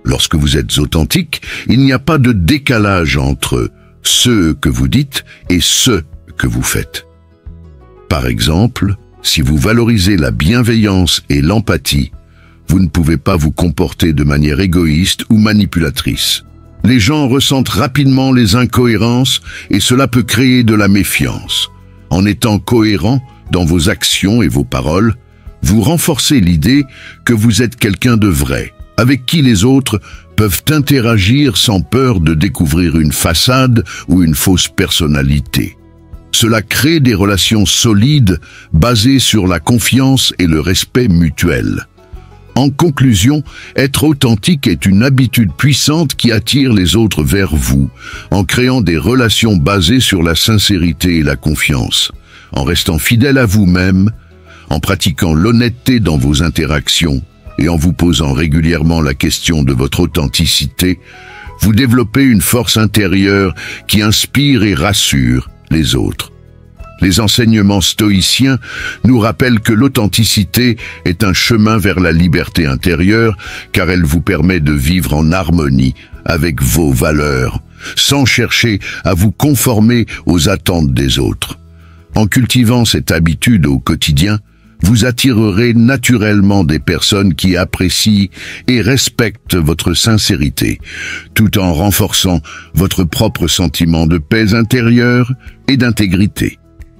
Lorsque vous êtes authentique, il n'y a pas de décalage entre ce que vous dites et ce que vous faites. Par exemple, si vous valorisez la bienveillance et l'empathie, vous ne pouvez pas vous comporter de manière égoïste ou manipulatrice. Les gens ressentent rapidement les incohérences et cela peut créer de la méfiance. En étant cohérent dans vos actions et vos paroles, vous renforcez l'idée que vous êtes quelqu'un de vrai, avec qui les autres peuvent interagir sans peur de découvrir une façade ou une fausse personnalité. Cela crée des relations solides basées sur la confiance et le respect mutuel. En conclusion, être authentique est une habitude puissante qui attire les autres vers vous, en créant des relations basées sur la sincérité et la confiance, en restant fidèle à vous-même, en pratiquant l'honnêteté dans vos interactions et en vous posant régulièrement la question de votre authenticité, vous développez une force intérieure qui inspire et rassure les autres. Les enseignements stoïciens nous rappellent que l'authenticité est un chemin vers la liberté intérieure car elle vous permet de vivre en harmonie avec vos valeurs, sans chercher à vous conformer aux attentes des autres. En cultivant cette habitude au quotidien, vous attirerez naturellement des personnes qui apprécient et respectent votre sincérité, tout en renforçant votre propre sentiment de paix intérieure et d'intégrité.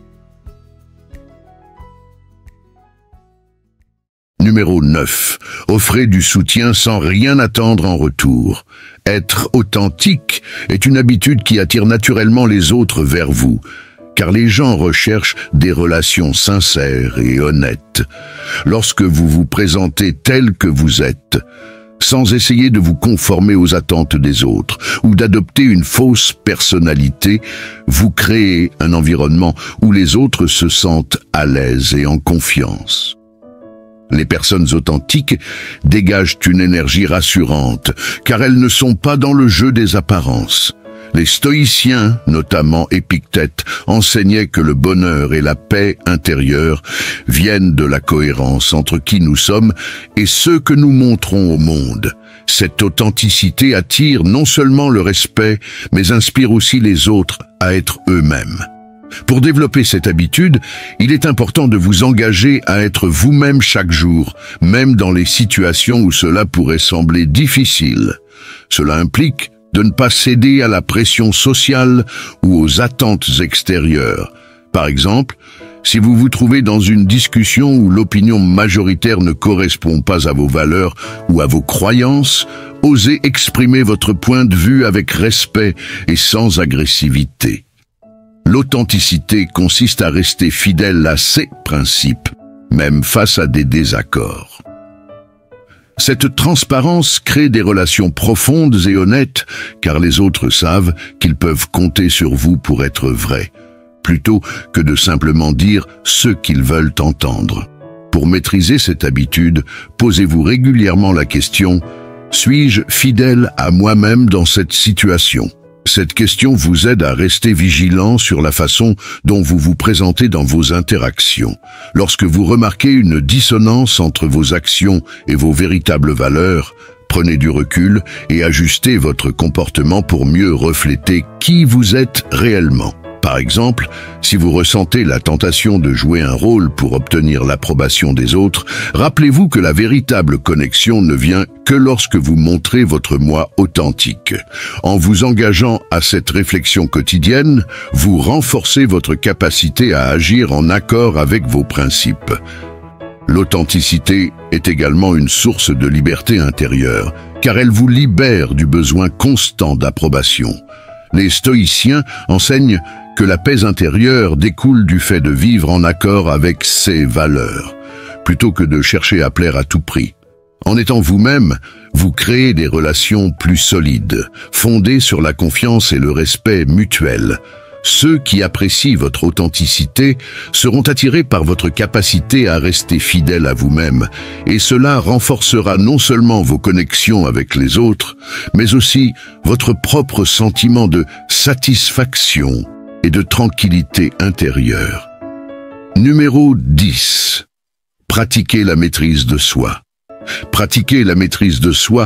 Numéro neuf. Offrez du soutien sans rien attendre en retour. Être authentique est une habitude qui attire naturellement les autres vers vous, car les gens recherchent des relations sincères et honnêtes. Lorsque vous vous présentez tel que vous êtes, sans essayer de vous conformer aux attentes des autres ou d'adopter une fausse personnalité, vous créez un environnement où les autres se sentent à l'aise et en confiance. Les personnes authentiques dégagent une énergie rassurante, car elles ne sont pas dans le jeu des apparences. Les stoïciens, notamment Épictète, enseignaient que le bonheur et la paix intérieure viennent de la cohérence entre qui nous sommes et ce que nous montrons au monde. Cette authenticité attire non seulement le respect, mais inspire aussi les autres à être eux-mêmes. Pour développer cette habitude, il est important de vous engager à être vous-même chaque jour, même dans les situations où cela pourrait sembler difficile. Cela implique de ne pas céder à la pression sociale ou aux attentes extérieures. Par exemple, si vous vous trouvez dans une discussion où l'opinion majoritaire ne correspond pas à vos valeurs ou à vos croyances, osez exprimer votre point de vue avec respect et sans agressivité. L'authenticité consiste à rester fidèle à ses principes, même face à des désaccords. Cette transparence crée des relations profondes et honnêtes, car les autres savent qu'ils peuvent compter sur vous pour être vrais, plutôt que de simplement dire ce qu'ils veulent entendre. Pour maîtriser cette habitude, posez-vous régulièrement la question « Suis-je fidèle à moi-même dans cette situation ?» Cette question vous aide à rester vigilant sur la façon dont vous vous présentez dans vos interactions. Lorsque vous remarquez une dissonance entre vos actions et vos véritables valeurs, prenez du recul et ajustez votre comportement pour mieux refléter qui vous êtes réellement. Par exemple, si vous ressentez la tentation de jouer un rôle pour obtenir l'approbation des autres, rappelez-vous que la véritable connexion ne vient que lorsque vous montrez votre moi authentique. En vous engageant à cette réflexion quotidienne, vous renforcez votre capacité à agir en accord avec vos principes. L'authenticité est également une source de liberté intérieure, car elle vous libère du besoin constant d'approbation. Les stoïciens enseignent que la paix intérieure découle du fait de vivre en accord avec ses valeurs, plutôt que de chercher à plaire à tout prix. En étant vous-même, vous créez des relations plus solides, fondées sur la confiance et le respect mutuel. Ceux qui apprécient votre authenticité seront attirés par votre capacité à rester fidèle à vous-même, et cela renforcera non seulement vos connexions avec les autres, mais aussi votre propre sentiment de satisfaction et de tranquillité intérieure. Numéro dix. Pratiquer la maîtrise de soi. Pratiquer la maîtrise de soi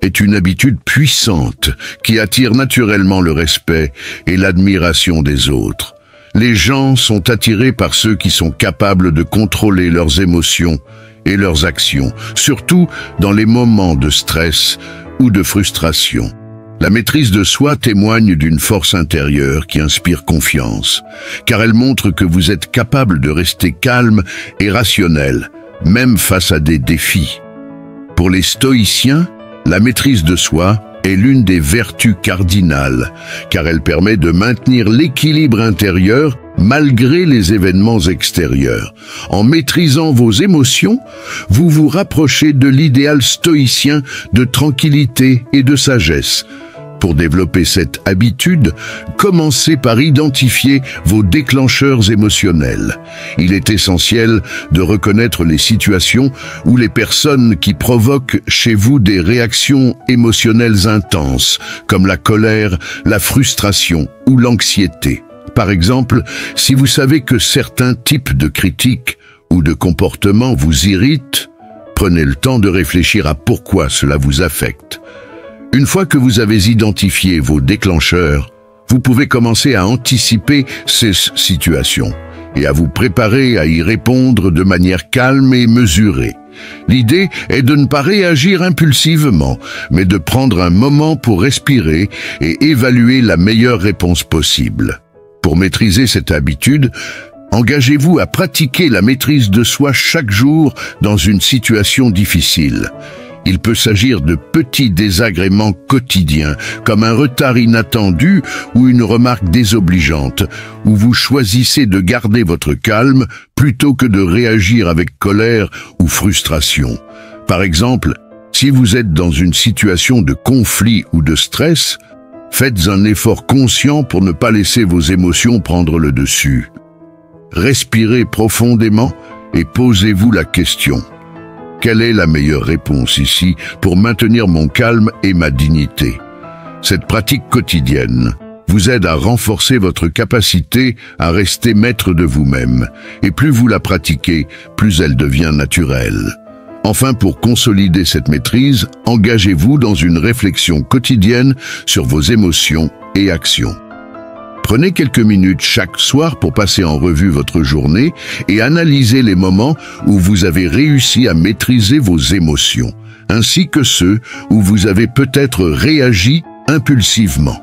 est une habitude puissante qui attire naturellement le respect et l'admiration des autres. Les gens sont attirés par ceux qui sont capables de contrôler leurs émotions et leurs actions, surtout dans les moments de stress ou de frustration. La maîtrise de soi témoigne d'une force intérieure qui inspire confiance, car elle montre que vous êtes capable de rester calme et rationnel, même face à des défis. Pour les stoïciens, la maîtrise de soi est l'une des vertus cardinales, car elle permet de maintenir l'équilibre intérieur malgré les événements extérieurs. En maîtrisant vos émotions, vous vous rapprochez de l'idéal stoïcien de tranquillité et de sagesse. Pour développer cette habitude, commencez par identifier vos déclencheurs émotionnels. Il est essentiel de reconnaître les situations ou les personnes qui provoquent chez vous des réactions émotionnelles intenses, comme la colère, la frustration ou l'anxiété. Par exemple, si vous savez que certains types de critiques ou de comportements vous irritent, prenez le temps de réfléchir à pourquoi cela vous affecte. Une fois que vous avez identifié vos déclencheurs, vous pouvez commencer à anticiper ces situations et à vous préparer à y répondre de manière calme et mesurée. L'idée est de ne pas réagir impulsivement, mais de prendre un moment pour respirer et évaluer la meilleure réponse possible. Pour maîtriser cette habitude, engagez-vous à pratiquer la maîtrise de soi chaque jour dans une situation difficile. Il peut s'agir de petits désagréments quotidiens, comme un retard inattendu ou une remarque désobligeante, où vous choisissez de garder votre calme plutôt que de réagir avec colère ou frustration. Par exemple, si vous êtes dans une situation de conflit ou de stress, faites un effort conscient pour ne pas laisser vos émotions prendre le dessus. Respirez profondément et posez-vous la question. Quelle est la meilleure réponse ici pour maintenir mon calme et ma dignité? Cette pratique quotidienne vous aide à renforcer votre capacité à rester maître de vous-même. Et plus vous la pratiquez, plus elle devient naturelle. Enfin, pour consolider cette maîtrise, engagez-vous dans une réflexion quotidienne sur vos émotions et actions. Prenez quelques minutes chaque soir pour passer en revue votre journée et analyser les moments où vous avez réussi à maîtriser vos émotions, ainsi que ceux où vous avez peut-être réagi impulsivement.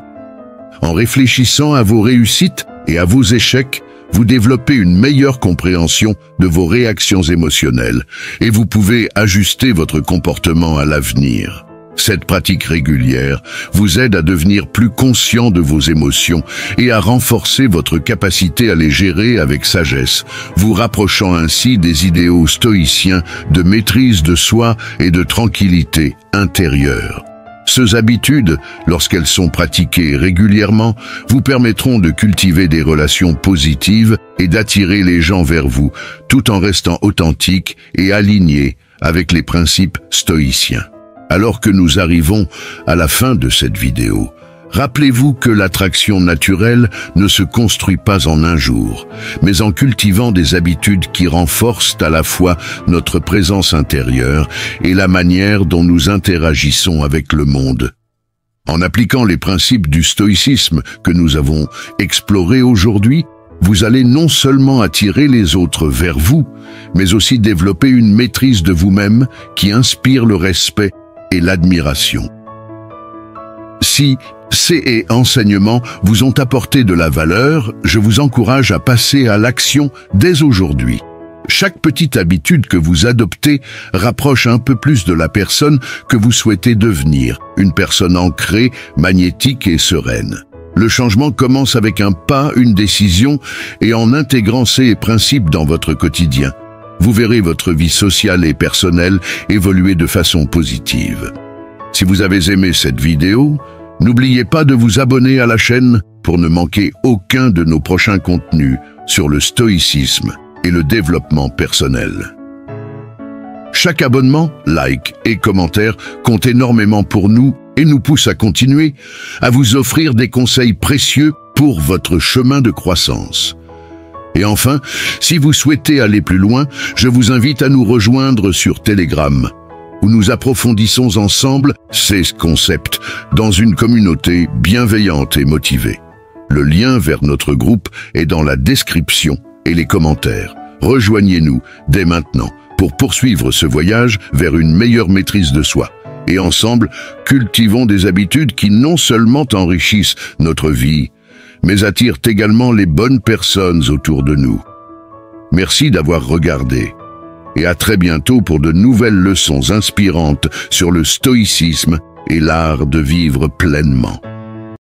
En réfléchissant à vos réussites et à vos échecs, vous développez une meilleure compréhension de vos réactions émotionnelles et vous pouvez ajuster votre comportement à l'avenir. Cette pratique régulière vous aide à devenir plus conscient de vos émotions et à renforcer votre capacité à les gérer avec sagesse, vous rapprochant ainsi des idéaux stoïciens de maîtrise de soi et de tranquillité intérieure. Ces habitudes, lorsqu'elles sont pratiquées régulièrement, vous permettront de cultiver des relations positives et d'attirer les gens vers vous, tout en restant authentique et aligné avec les principes stoïciens. Alors que nous arrivons à la fin de cette vidéo, rappelez-vous que l'attraction naturelle ne se construit pas en un jour, mais en cultivant des habitudes qui renforcent à la fois notre présence intérieure et la manière dont nous interagissons avec le monde. En appliquant les principes du stoïcisme que nous avons explorés aujourd'hui, vous allez non seulement attirer les autres vers vous, mais aussi développer une maîtrise de vous-même qui inspire le respect et l'admiration. Si ces enseignements vous ont apporté de la valeur, je vous encourage à passer à l'action dès aujourd'hui. Chaque petite habitude que vous adoptez rapproche un peu plus de la personne que vous souhaitez devenir, une personne ancrée, magnétique et sereine. Le changement commence avec un pas, une décision, et en intégrant ces principes dans votre quotidien, vous verrez votre vie sociale et personnelle évoluer de façon positive. Si vous avez aimé cette vidéo, n'oubliez pas de vous abonner à la chaîne pour ne manquer aucun de nos prochains contenus sur le stoïcisme et le développement personnel. Chaque abonnement, like et commentaire compte énormément pour nous et nous pousse à continuer à vous offrir des conseils précieux pour votre chemin de croissance. Et enfin, si vous souhaitez aller plus loin, je vous invite à nous rejoindre sur Telegram. où nous approfondissons ensemble ces concepts dans une communauté bienveillante et motivée. Le lien vers notre groupe est dans la description et les commentaires. Rejoignez-nous dès maintenant pour poursuivre ce voyage vers une meilleure maîtrise de soi. Et ensemble, cultivons des habitudes qui non seulement enrichissent notre vie, mais attirent également les bonnes personnes autour de nous. Merci d'avoir regardé. Et à très bientôt pour de nouvelles leçons inspirantes sur le stoïcisme et l'art de vivre pleinement.